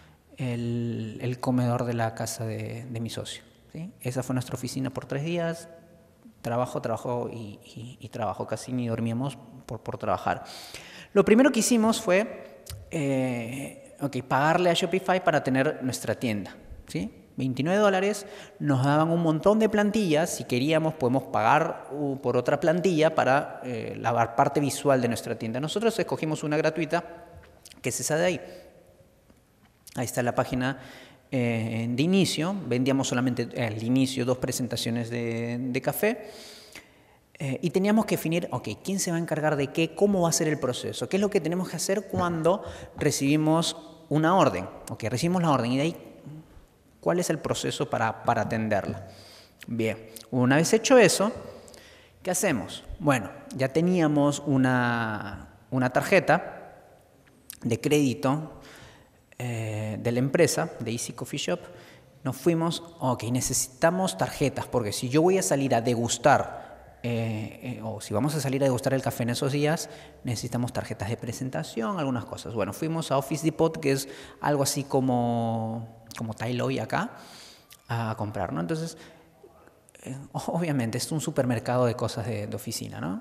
El, el comedor de la casa de, de mi socio, ¿sí? Esa fue nuestra oficina por tres días, trabajo, trabajo y, y, y trabajo, casi ni dormíamos por, por trabajar. Lo primero que hicimos fue eh, okay, pagarle a Shopify para tener nuestra tienda, ¿sí? veintinueve dólares, nos daban un montón de plantillas, si queríamos podemos pagar uh, por otra plantilla para eh, la parte visual de nuestra tienda. Nosotros escogimos una gratuita, que es esa de ahí. Ahí está la página eh, de inicio, vendíamos solamente eh, al inicio dos presentaciones de, de café eh, y teníamos que definir, ok, ¿quién se va a encargar de qué? ¿Cómo va a ser el proceso? ¿Qué es lo que tenemos que hacer cuando recibimos una orden? Ok, recibimos la orden y de ahí, ¿cuál es el proceso para, para atenderla? Bien, una vez hecho eso, ¿qué hacemos? Bueno, ya teníamos una, una tarjeta de crédito Eh, de la empresa, de Easy Coffee Shop. Nos fuimos, ok, necesitamos tarjetas, porque si yo voy a salir a degustar, eh, eh, o si vamos a salir a degustar el café en esos días, necesitamos tarjetas de presentación, algunas cosas. Bueno, fuimos a Office Depot, que es algo así como, como Tailoy acá, a comprar, ¿no? Entonces, eh, obviamente, es un supermercado de cosas de, de oficina, ¿no?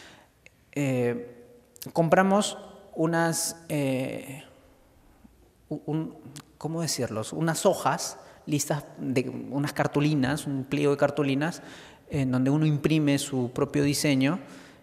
Eh, compramos unas... Eh, Un, ¿cómo decirlo? Unas hojas listas, de unas cartulinas, un pliego de cartulinas, en donde uno imprime su propio diseño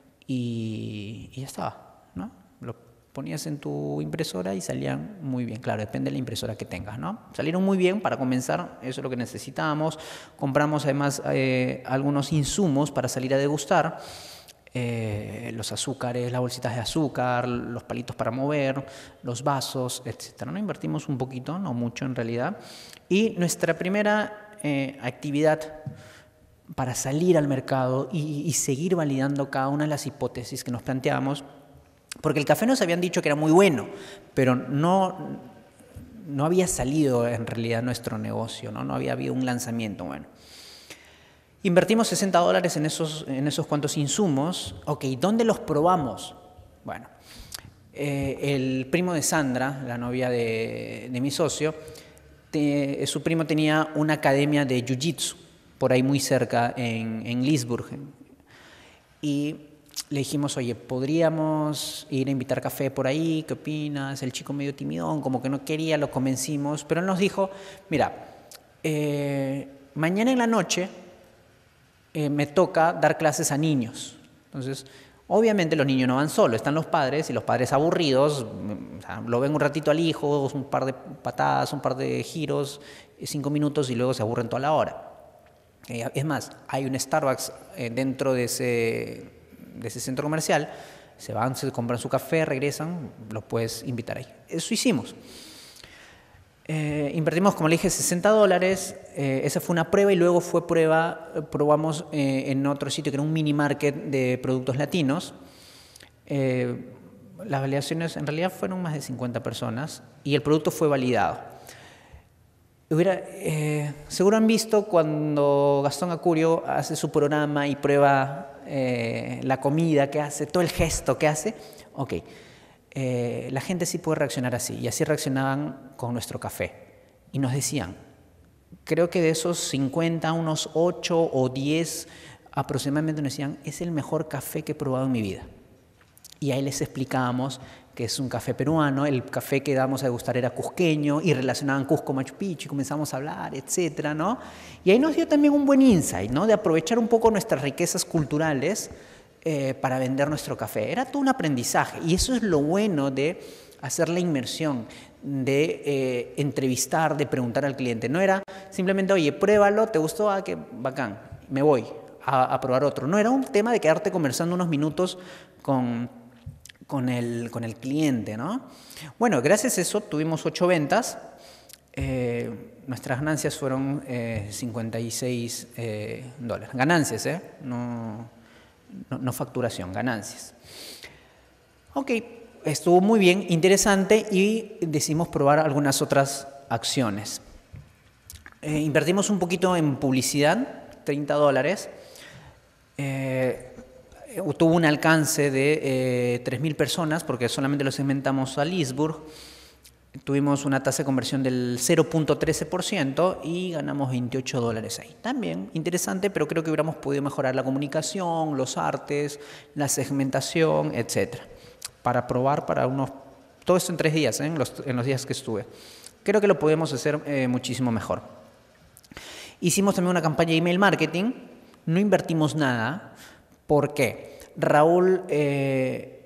y, y ya estaba, ¿no? Lo ponías en tu impresora y salían muy bien. Claro, depende de la impresora que tengas, ¿no? Salieron muy bien para comenzar, eso es lo que necesitábamos. Compramos además eh, algunos insumos para salir a degustar. Eh, los azúcares, las bolsitas de azúcar, los palitos para mover, los vasos, etcétera, ¿no? Invertimos un poquito, no mucho en realidad. Y nuestra primera eh, actividad para salir al mercado y, y seguir validando cada una de las hipótesis que nos planteábamos, porque el café nos habían dicho que era muy bueno, pero no, no había salido en realidad nuestro negocio, ¿no? No había habido un lanzamiento bueno. Invertimos sesenta dólares en esos, en esos cuantos insumos. Ok, ¿dónde los probamos? Bueno, eh, el primo de Sandra, la novia de, de mi socio, te, su primo tenía una academia de Jiu-Jitsu, por ahí muy cerca, en, en Leesburg. Y le dijimos, oye, ¿podríamos ir a invitar café por ahí? ¿Qué opinas? El chico medio timidón, como que no quería, lo convencimos. Pero él nos dijo, mira, eh, mañana en la noche... Eh, me toca dar clases a niños. Entonces, obviamente los niños no van solos, están los padres y los padres aburridos, o sea, lo ven un ratito al hijo, un par de patadas, un par de giros, cinco minutos y luego se aburren toda la hora. Eh, es más, hay un Starbucks eh, dentro de ese, de ese centro comercial, se van, se compran su café, regresan, los puedes invitar ahí. Eso hicimos. Eh, invertimos, como le dije, sesenta dólares, eh, esa fue una prueba y luego fue prueba, probamos eh, en otro sitio que era un mini market de productos latinos. Eh, las validaciones en realidad fueron más de cincuenta personas y el producto fue validado. Hubiera, eh, seguro han visto cuando Gastón Acurio hace su programa y prueba eh, la comida que hace, todo el gesto que hace. Ok. Eh, la gente sí puede reaccionar así, y así reaccionaban con nuestro café. Y nos decían, creo que de esos cincuenta, unos ocho o diez aproximadamente nos decían, es el mejor café que he probado en mi vida. Y ahí les explicábamos que es un café peruano, el café que dábamos a degustar era cusqueño y relacionaban Cusco, Machu Picchu y comenzamos a hablar, etcétera, ¿no? Y ahí nos dio también un buen insight, ¿no? De aprovechar un poco nuestras riquezas culturales eh, para vender nuestro café. Era todo un aprendizaje y eso es lo bueno de hacer la inmersión, de eh, entrevistar, de preguntar al cliente. No era simplemente, oye, pruébalo, ¿te gustó? Ah, qué bacán, me voy a, a probar otro. No, era un tema de quedarte conversando unos minutos con... Con el, con el cliente, ¿no? Bueno, gracias a eso tuvimos ocho ventas. Eh, nuestras ganancias fueron eh, cincuenta y seis eh, dólares. Ganancias, ¿eh? No, no, no facturación, ganancias. Ok, estuvo muy bien, interesante y decidimos probar algunas otras acciones. Eh, invertimos un poquito en publicidad, treinta dólares. Eh, tuvo un alcance de eh, tres mil personas porque solamente lo segmentamos a Leesburg. Tuvimos una tasa de conversión del cero punto trece por ciento y ganamos veintiocho dólares ahí. También interesante, pero creo que hubiéramos podido mejorar la comunicación, los artes, la segmentación, etcétera. Para probar para unos... Todo esto en tres días, ¿eh? en, los, en los días que estuve. Creo que lo podemos hacer eh, muchísimo mejor. Hicimos también una campaña de email marketing. No invertimos nada. ¿Por qué? Raúl eh,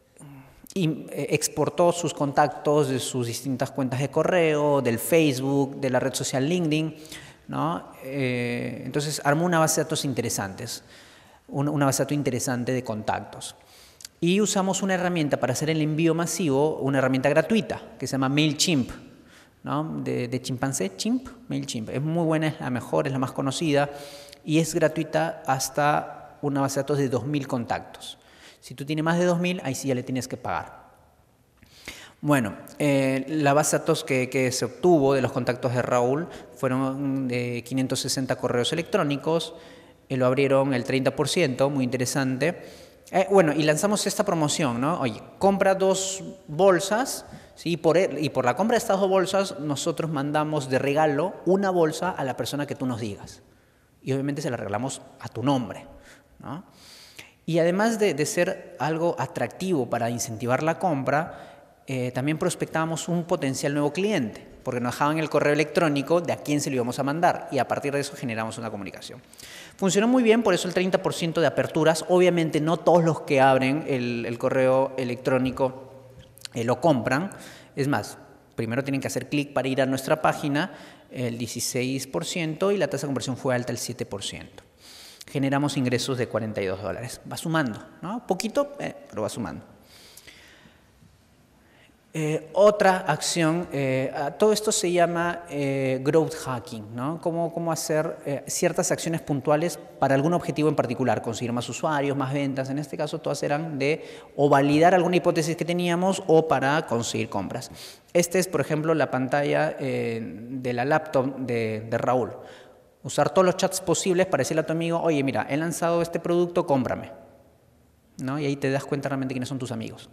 exportó sus contactos de sus distintas cuentas de correo, del Facebook, de la red social LinkedIn, ¿no? Eh, entonces armó una base de datos interesantes, una, una base de datos interesante de contactos. Y usamos una herramienta para hacer el envío masivo, una herramienta gratuita que se llama MailChimp, ¿no? de, de chimpancé, chimp, MailChimp. Es muy buena, es la mejor, es la más conocida y es gratuita hasta una base de datos de dos mil contactos. Si tú tienes más de dos mil, ahí sí ya le tienes que pagar. Bueno, eh, la base de datos que, que se obtuvo de los contactos de Raúl fueron de quinientos sesenta correos electrónicos, eh, lo abrieron el treinta por ciento, muy interesante. Eh, bueno, y lanzamos esta promoción, ¿no? Oye, compra dos bolsas, ¿sí? por el, y por la compra de estas dos bolsas, nosotros mandamos de regalo una bolsa a la persona que tú nos digas. Y obviamente se la regalamos a tu nombre, ¿no? Y además de, de ser algo atractivo para incentivar la compra, eh, también prospectábamos un potencial nuevo cliente, porque nos dejaban el correo electrónico de a quién se lo íbamos a mandar y a partir de eso generamos una comunicación. Funcionó muy bien, por eso el treinta por ciento de aperturas. Obviamente no todos los que abren el, el correo electrónico eh, lo compran. Es más, primero tienen que hacer clic para ir a nuestra página, el dieciséis por ciento, y la tasa de conversión fue alta, el siete por ciento. Generamos ingresos de cuarenta y dos dólares. Va sumando, ¿no? Poquito, eh, pero va sumando. Eh, otra acción, eh, todo esto se llama eh, growth hacking, ¿no? Cómo, cómo hacer eh, ciertas acciones puntuales para algún objetivo en particular, conseguir más usuarios, más ventas. En este caso todas eran de o validar alguna hipótesis que teníamos o para conseguir compras. Esta es, por ejemplo, la pantalla eh, de la laptop de, de Raúl. Usar todos los chats posibles para decirle a tu amigo, oye, mira, he lanzado este producto, cómprame, ¿no? Y ahí te das cuenta realmente quiénes son tus amigos.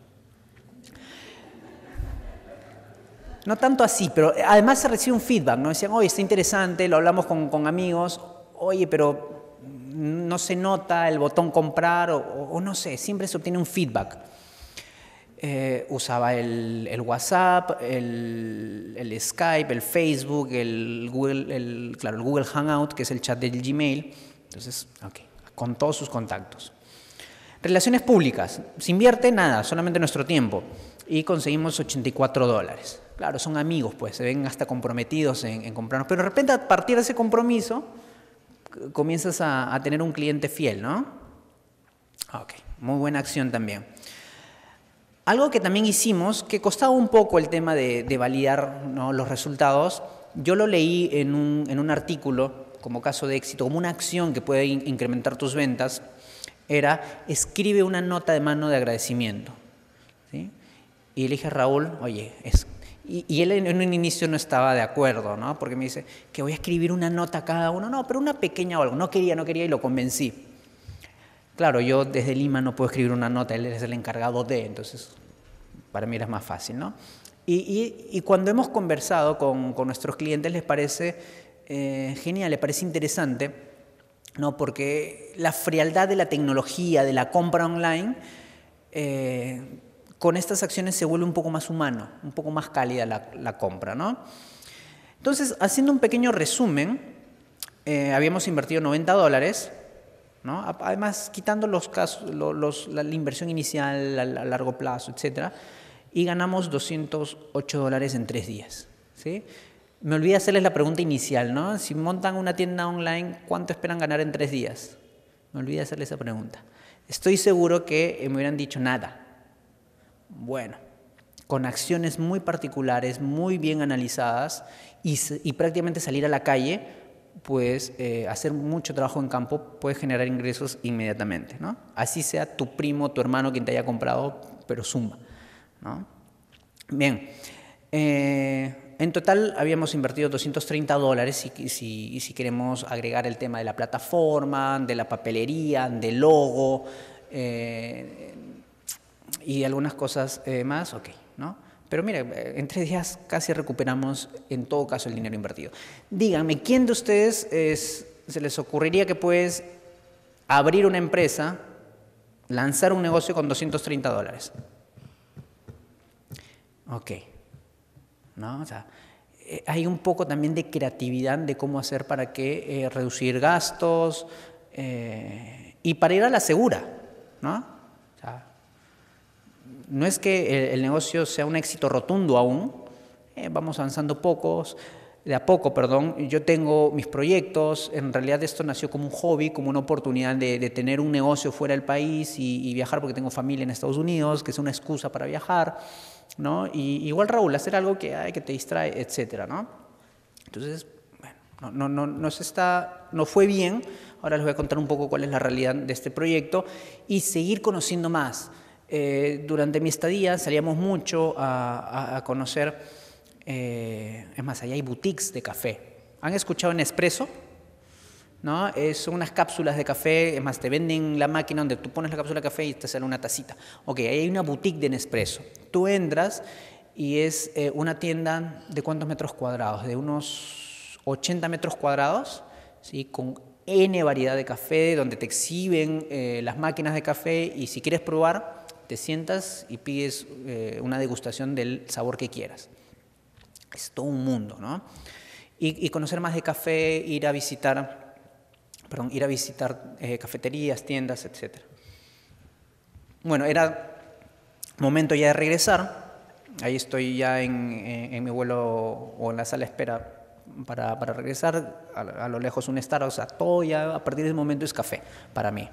No tanto así, pero además se recibe un feedback, ¿no? Decían, oye, está interesante, lo hablamos con, con amigos, oye, pero no se nota el botón comprar o, o no sé, siempre se obtiene un feedback. Eh, usaba el, el WhatsApp, el, el Skype, el Facebook, el Google, el, claro, el Google Hangout, que es el chat del Gmail. Entonces, ok, con todos sus contactos. Relaciones públicas, se invierte nada, solamente nuestro tiempo. Y conseguimos ochenta y cuatro dólares. Claro, son amigos, pues, se ven hasta comprometidos en, en comprarnos. Pero de repente, a partir de ese compromiso, comienzas a, a tener un cliente fiel, ¿no? Ok, muy buena acción también. Algo que también hicimos, que costaba un poco el tema de, de validar, ¿no?, los resultados, yo lo leí en un, en un artículo como caso de éxito, como una acción que puede in incrementar tus ventas, era escribe una nota de mano de agradecimiento, ¿sí? Y le dije a Raúl, oye, es... Y, y él en, en un inicio no estaba de acuerdo, ¿no? Porque me dice que voy a escribir una nota a cada uno. No, pero una pequeña o algo. No quería, no quería y lo convencí. Claro, yo desde Lima no puedo escribir una nota, él es el encargado de, entonces para mí era más fácil, ¿no? Y, y, y cuando hemos conversado con, con nuestros clientes les parece eh, genial, les parece interesante, ¿no? Porque la frialdad de la tecnología, de la compra online, eh, con estas acciones se vuelve un poco más humano, un poco más cálida la, la compra, ¿no? Entonces, haciendo un pequeño resumen, eh, habíamos invertido noventa dólares, ¿no? Además, quitando los casos, los, los, la, la inversión inicial a, a largo plazo, etcétera, y ganamos doscientos ocho dólares en tres días, ¿sí? Me olvidé hacerles la pregunta inicial, ¿no? Si montan una tienda online, ¿cuánto esperan ganar en tres días? Me olvidé hacerles esa pregunta. Estoy seguro que me hubieran dicho nada. Bueno, con acciones muy particulares, muy bien analizadas y, y prácticamente salir a la calle, pues eh, hacer mucho trabajo en campo puede generar ingresos inmediatamente, ¿no? Así sea tu primo, tu hermano quien te haya comprado, pero suma, ¿no? Bien, eh, en total habíamos invertido doscientos treinta dólares y, y, si, y si queremos agregar el tema de la plataforma, de la papelería, del logo eh, y algunas cosas eh, más, ok, ¿no? Pero mira, en tres días casi recuperamos en todo caso el dinero invertido. Díganme, ¿quién de ustedes es, se les ocurriría que puedes abrir una empresa, lanzar un negocio con doscientos treinta dólares? Ok. ¿No? O sea, eh, hay un poco también de creatividad de cómo hacer para que eh, reducir gastos eh, y para ir a la segura, ¿no? O sea, no es que el, el negocio sea un éxito rotundo aún, eh, vamos avanzando pocos, de a poco, perdón. Yo tengo mis proyectos, en realidad esto nació como un hobby, como una oportunidad de, de tener un negocio fuera del país y, y viajar porque tengo familia en Estados Unidos, que es una excusa para viajar, ¿no? Y igual, Raúl, hacer algo que, ay, que te distrae, etcétera, ¿no? Entonces, bueno, no, no, no, se está, no fue bien. Ahora les voy a contar un poco cuál es la realidad de este proyecto y seguir conociendo más. Eh, durante mi estadía salíamos mucho a, a, a conocer, eh, es más, allá hay boutiques de café. ¿Han escuchado Nespresso? ¿No? Es, son unas cápsulas de café, es más, te venden la máquina donde tú pones la cápsula de café y te sale una tacita. Ok, ahí hay una boutique de Nespresso. Tú entras y es eh, una tienda de ¿cuántos metros cuadrados? De unos ochenta metros cuadrados, ¿sí? Con N variedad de café, donde te exhiben eh, las máquinas de café y si quieres probar, te sientas y pides eh, una degustación del sabor que quieras. Es todo un mundo, ¿no? Y, y conocer más de café, ir a visitar... Perdón, ir a visitar eh, cafeterías, tiendas, etcétera. Bueno, era momento ya de regresar. Ahí estoy ya en, en, en mi vuelo o en la sala de espera para, para regresar. A, a lo lejos un Starbucks, o sea, todo ya a partir de ese momento es café para mí.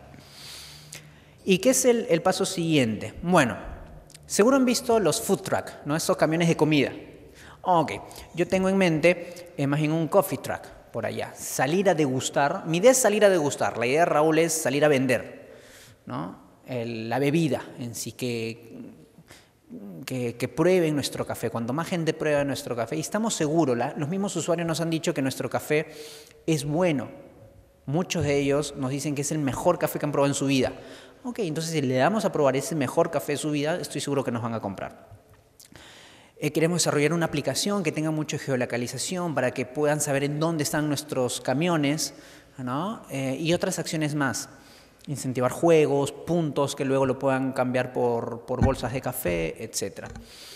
¿Y qué es el, el paso siguiente? Bueno, seguro han visto los food truck, ¿no? Esos camiones de comida. Ok, yo tengo en mente eh, más bien un coffee truck por allá, salir a degustar. Mi idea es salir a degustar, la idea de Raúl es salir a vender, ¿no? El, la bebida en sí, que, que, que prueben nuestro café. Cuanto más gente prueba nuestro café, y estamos seguros, la, los mismos usuarios nos han dicho que nuestro café es bueno. Muchos de ellos nos dicen que es el mejor café que han probado en su vida. Ok, entonces si le damos a probar ese mejor café de su vida, estoy seguro que nos van a comprar. Eh, queremos desarrollar una aplicación que tenga mucha geolocalización para que puedan saber en dónde están nuestros camiones, ¿no? Eh, y otras acciones más. Incentivar juegos, puntos que luego lo puedan cambiar por, por bolsas de café, etcétera.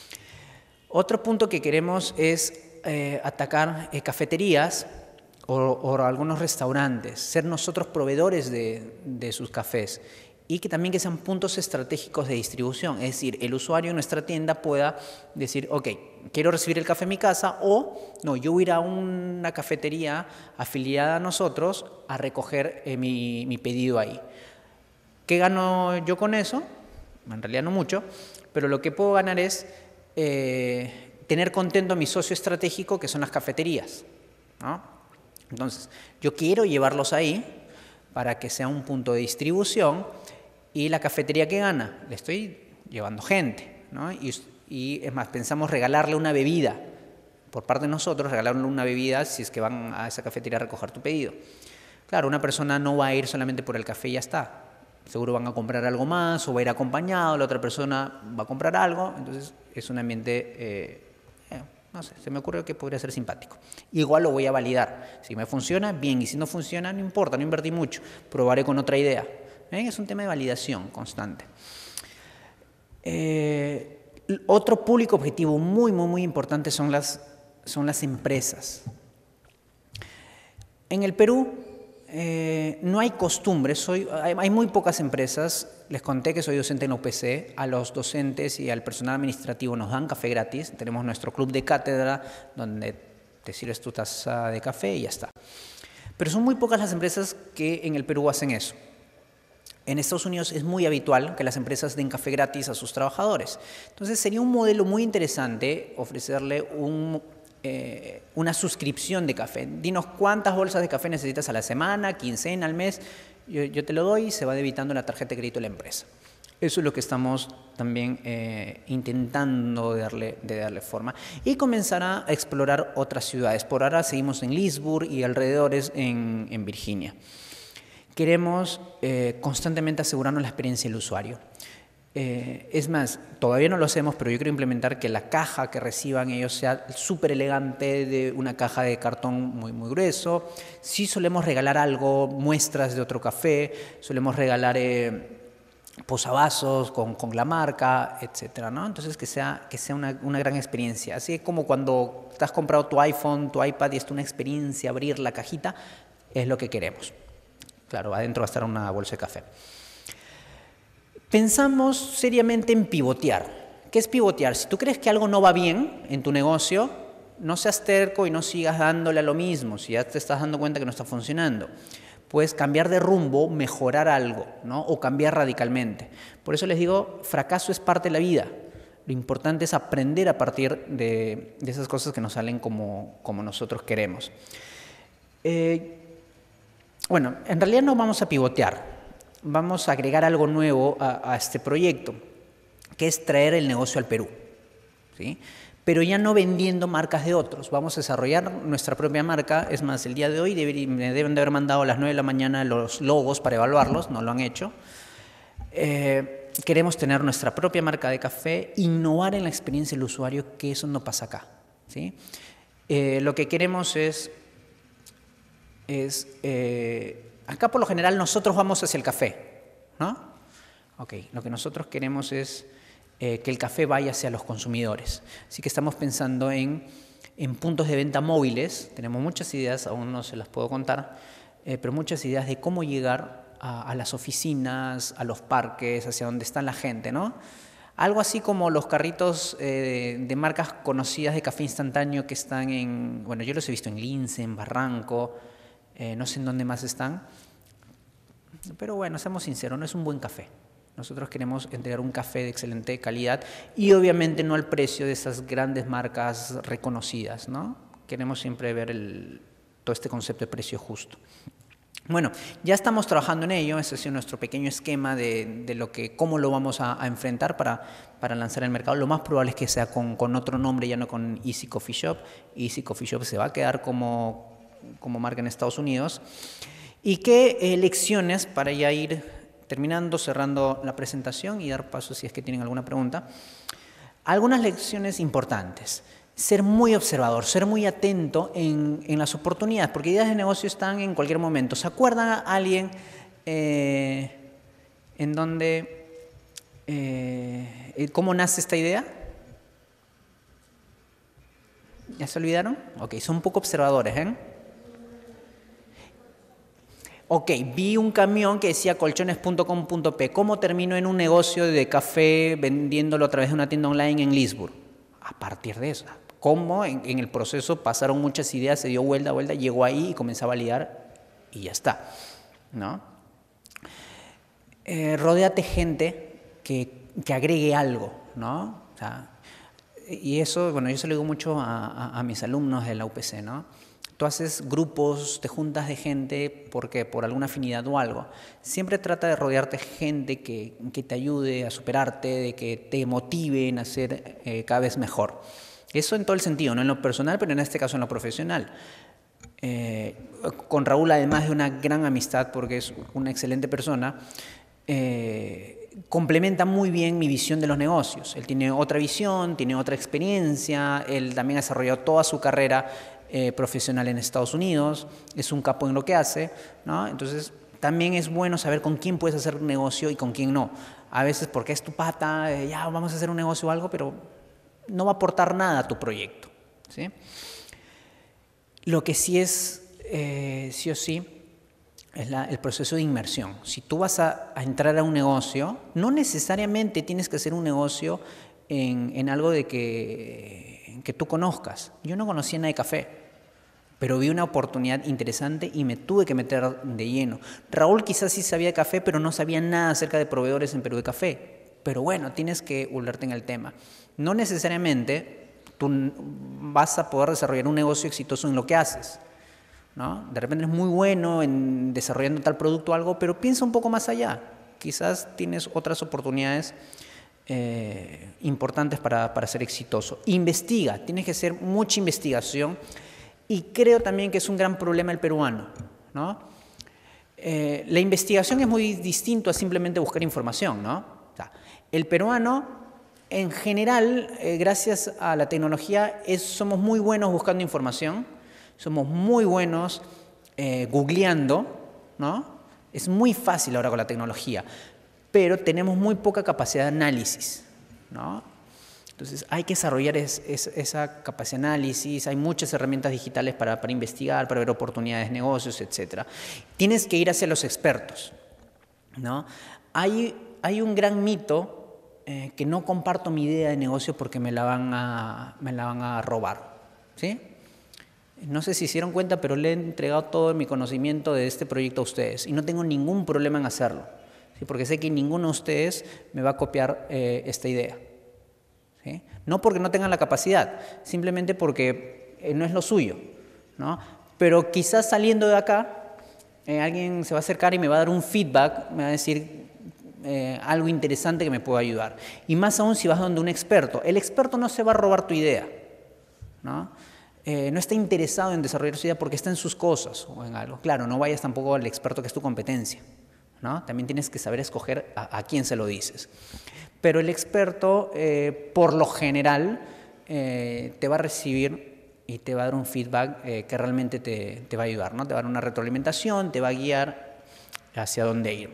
Otro punto que queremos es eh, atacar eh, cafeterías o, o algunos restaurantes, ser nosotros proveedores de, de sus cafés. Y que también que sean puntos estratégicos de distribución, es decir, el usuario en nuestra tienda pueda decir, ok, quiero recibir el café en mi casa o no, yo voy a ir a una cafetería afiliada a nosotros a recoger eh, mi, mi pedido ahí. ¿Qué gano yo con eso? En realidad no mucho, pero lo que puedo ganar es eh, tener contento a mi socio estratégico que son las cafeterías, ¿no? Entonces, yo quiero llevarlos ahí para que sea un punto de distribución. ¿Y la cafetería que gana? Le estoy llevando gente, ¿no? Y, y es más, pensamos regalarle una bebida, por parte de nosotros, regalarle una bebida si es que van a esa cafetería a recoger tu pedido. Claro, una persona no va a ir solamente por el café y ya está. Seguro van a comprar algo más o va a ir acompañado, la otra persona va a comprar algo, entonces es un ambiente, eh, eh, no sé, se me ocurre que podría ser simpático. Igual lo voy a validar. Si me funciona, bien, y si no funciona, no importa, no invertí mucho, probaré con otra idea. ¿Eh? Es un tema de validación constante. Eh, otro público objetivo muy, muy, muy importante son las, son las empresas. En el Perú eh, no hay costumbre, soy, hay, hay muy pocas empresas. Les conté que soy docente en la U P C, a los docentes y al personal administrativo nos dan café gratis, tenemos nuestro club de cátedra donde te sirves tu taza de café y ya está. Pero son muy pocas las empresas que en el Perú hacen eso. En Estados Unidos es muy habitual que las empresas den café gratis a sus trabajadores. Entonces sería un modelo muy interesante ofrecerle un, eh, una suscripción de café. Dinos cuántas bolsas de café necesitas a la semana, quincena, al mes. Yo, yo te lo doy y se va debitando en la tarjeta de crédito de la empresa. Eso es lo que estamos también eh, intentando de darle, de darle forma. Y comenzar a explorar otras ciudades. Por ahora seguimos en Leesburg y alrededores en, en Virginia. Queremos eh, constantemente asegurarnos la experiencia del usuario. Eh, es más, todavía no lo hacemos, pero yo quiero implementar que la caja que reciban ellos sea súper elegante, de una caja de cartón muy, muy grueso. Sí solemos regalar algo, muestras de otro café, solemos regalar eh, posavasos con, con la marca, etcétera, ¿no? Entonces que sea, que sea una, una gran experiencia. Así como cuando te has comprado tu iPhone, tu iPad y es una experiencia abrir la cajita, es lo que queremos. Claro, adentro va a estar una bolsa de café. Pensamos seriamente en pivotear. ¿Qué es pivotear? Si tú crees que algo no va bien en tu negocio, no seas terco y no sigas dándole a lo mismo. Si ya te estás dando cuenta que no está funcionando, puedes cambiar de rumbo, mejorar algo, ¿no? O cambiar radicalmente. Por eso les digo, fracaso es parte de la vida. Lo importante es aprender a partir de, de esas cosas que nos salen como, como nosotros queremos. Eh, Bueno, en realidad no vamos a pivotear, vamos a agregar algo nuevo a, a este proyecto, que es traer el negocio al Perú, ¿sí? Pero ya no vendiendo marcas de otros, vamos a desarrollar nuestra propia marca. Es más, el día de hoy debe, me deben de haber mandado a las nueve de la mañana los logos para evaluarlos, no lo han hecho. Eh, queremos tener nuestra propia marca de café, innovar en la experiencia del usuario, que eso no pasa acá, ¿sí? Eh, lo que queremos es... es eh, acá por lo general nosotros vamos hacia el café, ¿no? Ok, lo que nosotros queremos es eh, que el café vaya hacia los consumidores. Así que estamos pensando en, en puntos de venta móviles. Tenemos muchas ideas, aún no se las puedo contar, eh, pero muchas ideas de cómo llegar a, a las oficinas, a los parques, hacia donde está la gente, ¿no? Algo así como los carritos eh, de marcas conocidas de café instantáneo que están en, bueno, yo los he visto en Lince, en Barranco, Eh, no sé en dónde más están, pero bueno, seamos sinceros, no es un buen café. Nosotros queremos entregar un café de excelente calidad y obviamente no al precio de esas grandes marcas reconocidas, ¿no? Queremos siempre ver el, todo este concepto de precio justo. Bueno, ya estamos trabajando en ello. Ese ha sido nuestro pequeño esquema de, de lo que, cómo lo vamos a, a enfrentar para, para lanzar el mercado. Lo más probable es que sea con, con otro nombre, ya no con Easy Coffee Shop. Easy Coffee Shop se va a quedar como... como marca en Estados Unidos. ¿Y qué eh, lecciones, para ya ir terminando, cerrando la presentación y dar paso si es que tienen alguna pregunta? Algunas lecciones importantes. Ser muy observador, ser muy atento en, en las oportunidades, porque ideas de negocio están en cualquier momento. ¿Se acuerdan a alguien eh, en donde, eh, cómo nace esta idea? ¿Ya se olvidaron? Ok, son un poco observadores, ¿eh? Ok, vi un camión que decía colchones punto com punto pe. ¿Cómo terminó en un negocio de café vendiéndolo a través de una tienda online en Leesburg? A partir de eso. ¿Cómo en, en el proceso pasaron muchas ideas, se dio vuelta, vuelta, llegó ahí y comenzó a validar y ya está, ¿no? Eh, rodéate gente que, que agregue algo, ¿no? O sea, y eso, bueno, yo se lo digo mucho a, a, a mis alumnos de la U P C, ¿no? Tú haces grupos, te juntas de gente porque por alguna afinidad o algo. Siempre trata de rodearte de gente que, que te ayude a superarte, de que te motiven a ser eh, cada vez mejor. Eso en todo el sentido, no en lo personal, pero en este caso en lo profesional. Eh, con Raúl, además de una gran amistad, porque es una excelente persona, eh, complementa muy bien mi visión de los negocios. Él tiene otra visión, tiene otra experiencia, él también ha desarrollado toda su carrera Eh, profesional en Estados Unidos, es un capo en lo que hace, ¿no? Entonces también es bueno saber con quién puedes hacer un negocio y con quién no. A veces porque es tu pata, eh, ya vamos a hacer un negocio o algo, pero no va a aportar nada a tu proyecto, ¿sí? Lo que sí es, eh, sí o sí, es la, el proceso de inmersión. Si tú vas a, a entrar a un negocio, no necesariamente tienes que hacer un negocio en, en algo de que, que tú conozcas. Yo no conocía nada de café, pero vi una oportunidad interesante y me tuve que meter de lleno. Raúl quizás sí sabía de café, pero no sabía nada acerca de proveedores en Perú de café. Pero bueno, tienes que burlarte en el tema. No necesariamente tú vas a poder desarrollar un negocio exitoso en lo que haces, ¿no? De repente eres muy bueno en desarrollando tal producto o algo, pero piensa un poco más allá. Quizás tienes otras oportunidades eh, importantes para, para ser exitoso. Investiga, tienes que hacer mucha investigación y creo también que es un gran problema el peruano, ¿no? Eh, la investigación es muy distinto a simplemente buscar información, ¿no? O sea, el peruano en general, eh, gracias a la tecnología, es, somos muy buenos buscando información, somos muy buenos eh, googleando, ¿no? Es muy fácil ahora con la tecnología, pero tenemos muy poca capacidad de análisis, ¿no? Entonces hay que desarrollar es, es, esa capacidad de análisis, hay muchas herramientas digitales para, para investigar, para ver oportunidades de negocios, etcétera. Tienes que ir hacia los expertos, ¿no? Hay, hay un gran mito Eh, que no comparto mi idea de negocio porque me la van a, me la van a robar, ¿sí? No sé si se dieron cuenta, pero le he entregado todo mi conocimiento de este proyecto a ustedes y no tengo ningún problema en hacerlo, ¿sí? Porque sé que ninguno de ustedes me va a copiar eh, esta idea, ¿sí? No porque no tengan la capacidad, simplemente porque eh, no es lo suyo, ¿no? Pero quizás saliendo de acá, eh, alguien se va a acercar y me va a dar un feedback, me va a decir Eh, algo interesante que me pueda ayudar. Y más aún si vas donde un experto. El experto no se va a robar tu idea, ¿no? Eh, no está interesado en desarrollar su idea porque está en sus cosas o en algo. Claro, no vayas tampoco al experto que es tu competencia, ¿no? También tienes que saber escoger a, a quién se lo dices. Pero el experto, eh, por lo general, eh, te va a recibir y te va a dar un feedback eh, que realmente te, te va a ayudar, ¿no? Te va a dar una retroalimentación, te va a guiar hacia dónde ir.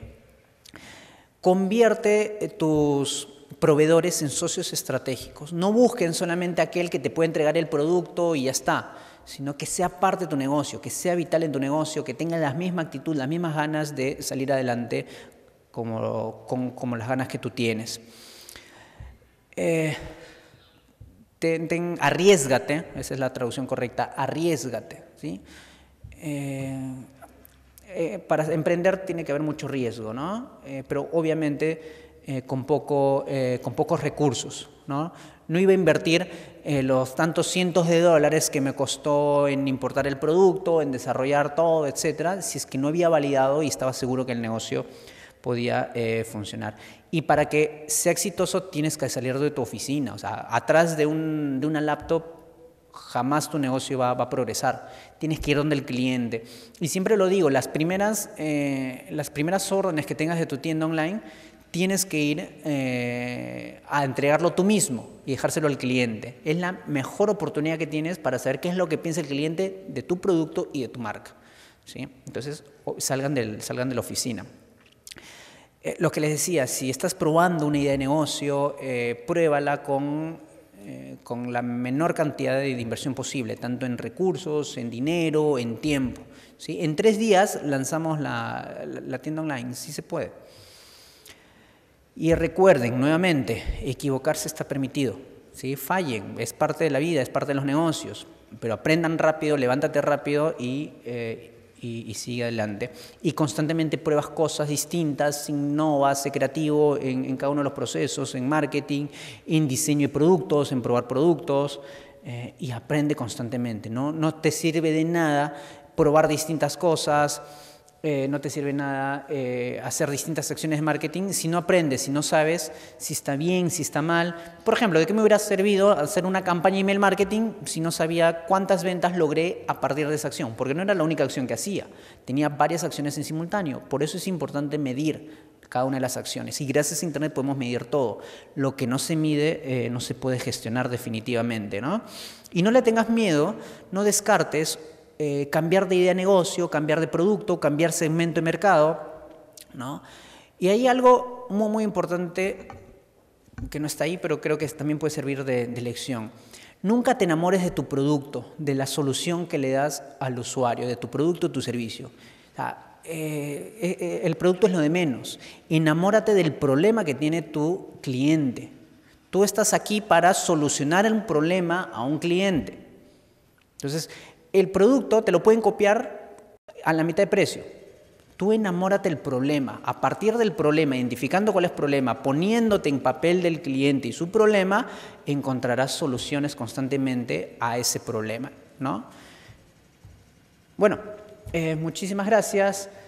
Convierte tus proveedores en socios estratégicos. No busquen solamente aquel que te puede entregar el producto y ya está, sino que sea parte de tu negocio, que sea vital en tu negocio, que tenga la misma actitud, las mismas ganas de salir adelante como, como, como las ganas que tú tienes. Eh, ten, ten, arriésgate, esa es la traducción correcta, arriésgate, ¿sí? Eh, Eh, para emprender tiene que haber mucho riesgo, ¿no? Eh, pero obviamente eh, con, poco, eh, con pocos recursos, ¿no? No iba a invertir eh, los tantos cientos de dólares que me costó en importar el producto, en desarrollar todo, etcétera, si es que no había validado y estaba seguro que el negocio podía eh, funcionar. Y para que sea exitoso tienes que salir de tu oficina, o sea, atrás de, un, de una laptop jamás tu negocio va, va a progresar. Tienes que ir donde el cliente. Y siempre lo digo, las primeras, eh, las primeras órdenes que tengas de tu tienda online, tienes que ir eh, a entregarlo tú mismo y dejárselo al cliente. Es la mejor oportunidad que tienes para saber qué es lo que piensa el cliente de tu producto y de tu marca, ¿sí? Entonces, salgan, del, salgan de la oficina. Eh, lo que les decía, si estás probando una idea de negocio, eh, pruébala con... Eh, con la menor cantidad de, de inversión posible, tanto en recursos, en dinero, en tiempo, ¿sí? En tres días lanzamos la, la, la tienda online, sí se puede. Y recuerden, nuevamente, equivocarse está permitido, ¿sí? Fallen, es parte de la vida, es parte de los negocios, pero aprendan rápido, levántate rápido y... Eh, Y, y sigue adelante. Y constantemente pruebas cosas distintas, innovas, sé creativo en, en cada uno de los procesos, en marketing, en diseño de productos, en probar productos, eh, y aprende constantemente, ¿no? No te sirve de nada probar distintas cosas, eh, no te sirve nada eh, hacer distintas acciones de marketing si no aprendes, si no sabes si está bien, si está mal. Por ejemplo, ¿de qué me hubiera servido hacer una campaña de email marketing si no sabía cuántas ventas logré a partir de esa acción? Porque no era la única acción que hacía, tenía varias acciones en simultáneo. Por eso es importante medir cada una de las acciones. Y gracias a Internet podemos medir todo. Lo que no se mide eh, no se puede gestionar definitivamente, ¿no? Y no le tengas miedo, no descartes eh, cambiar de idea de negocio, cambiar de producto, cambiar segmento de mercado, ¿no? Y hay algo muy, muy importante que no está ahí, pero creo que también puede servir de, de lección. Nunca te enamores de tu producto, de la solución que le das al usuario, de tu producto o tu servicio. O sea, eh, eh, el producto es lo de menos. Enamórate del problema que tiene tu cliente. Tú estás aquí para solucionar un problema a un cliente. Entonces, el producto te lo pueden copiar a la mitad de precio. Tú enamórate del problema. A partir del problema, identificando cuál es el problema, poniéndote en papel del cliente y su problema, encontrarás soluciones constantemente a ese problema, ¿no? Bueno, eh, muchísimas gracias.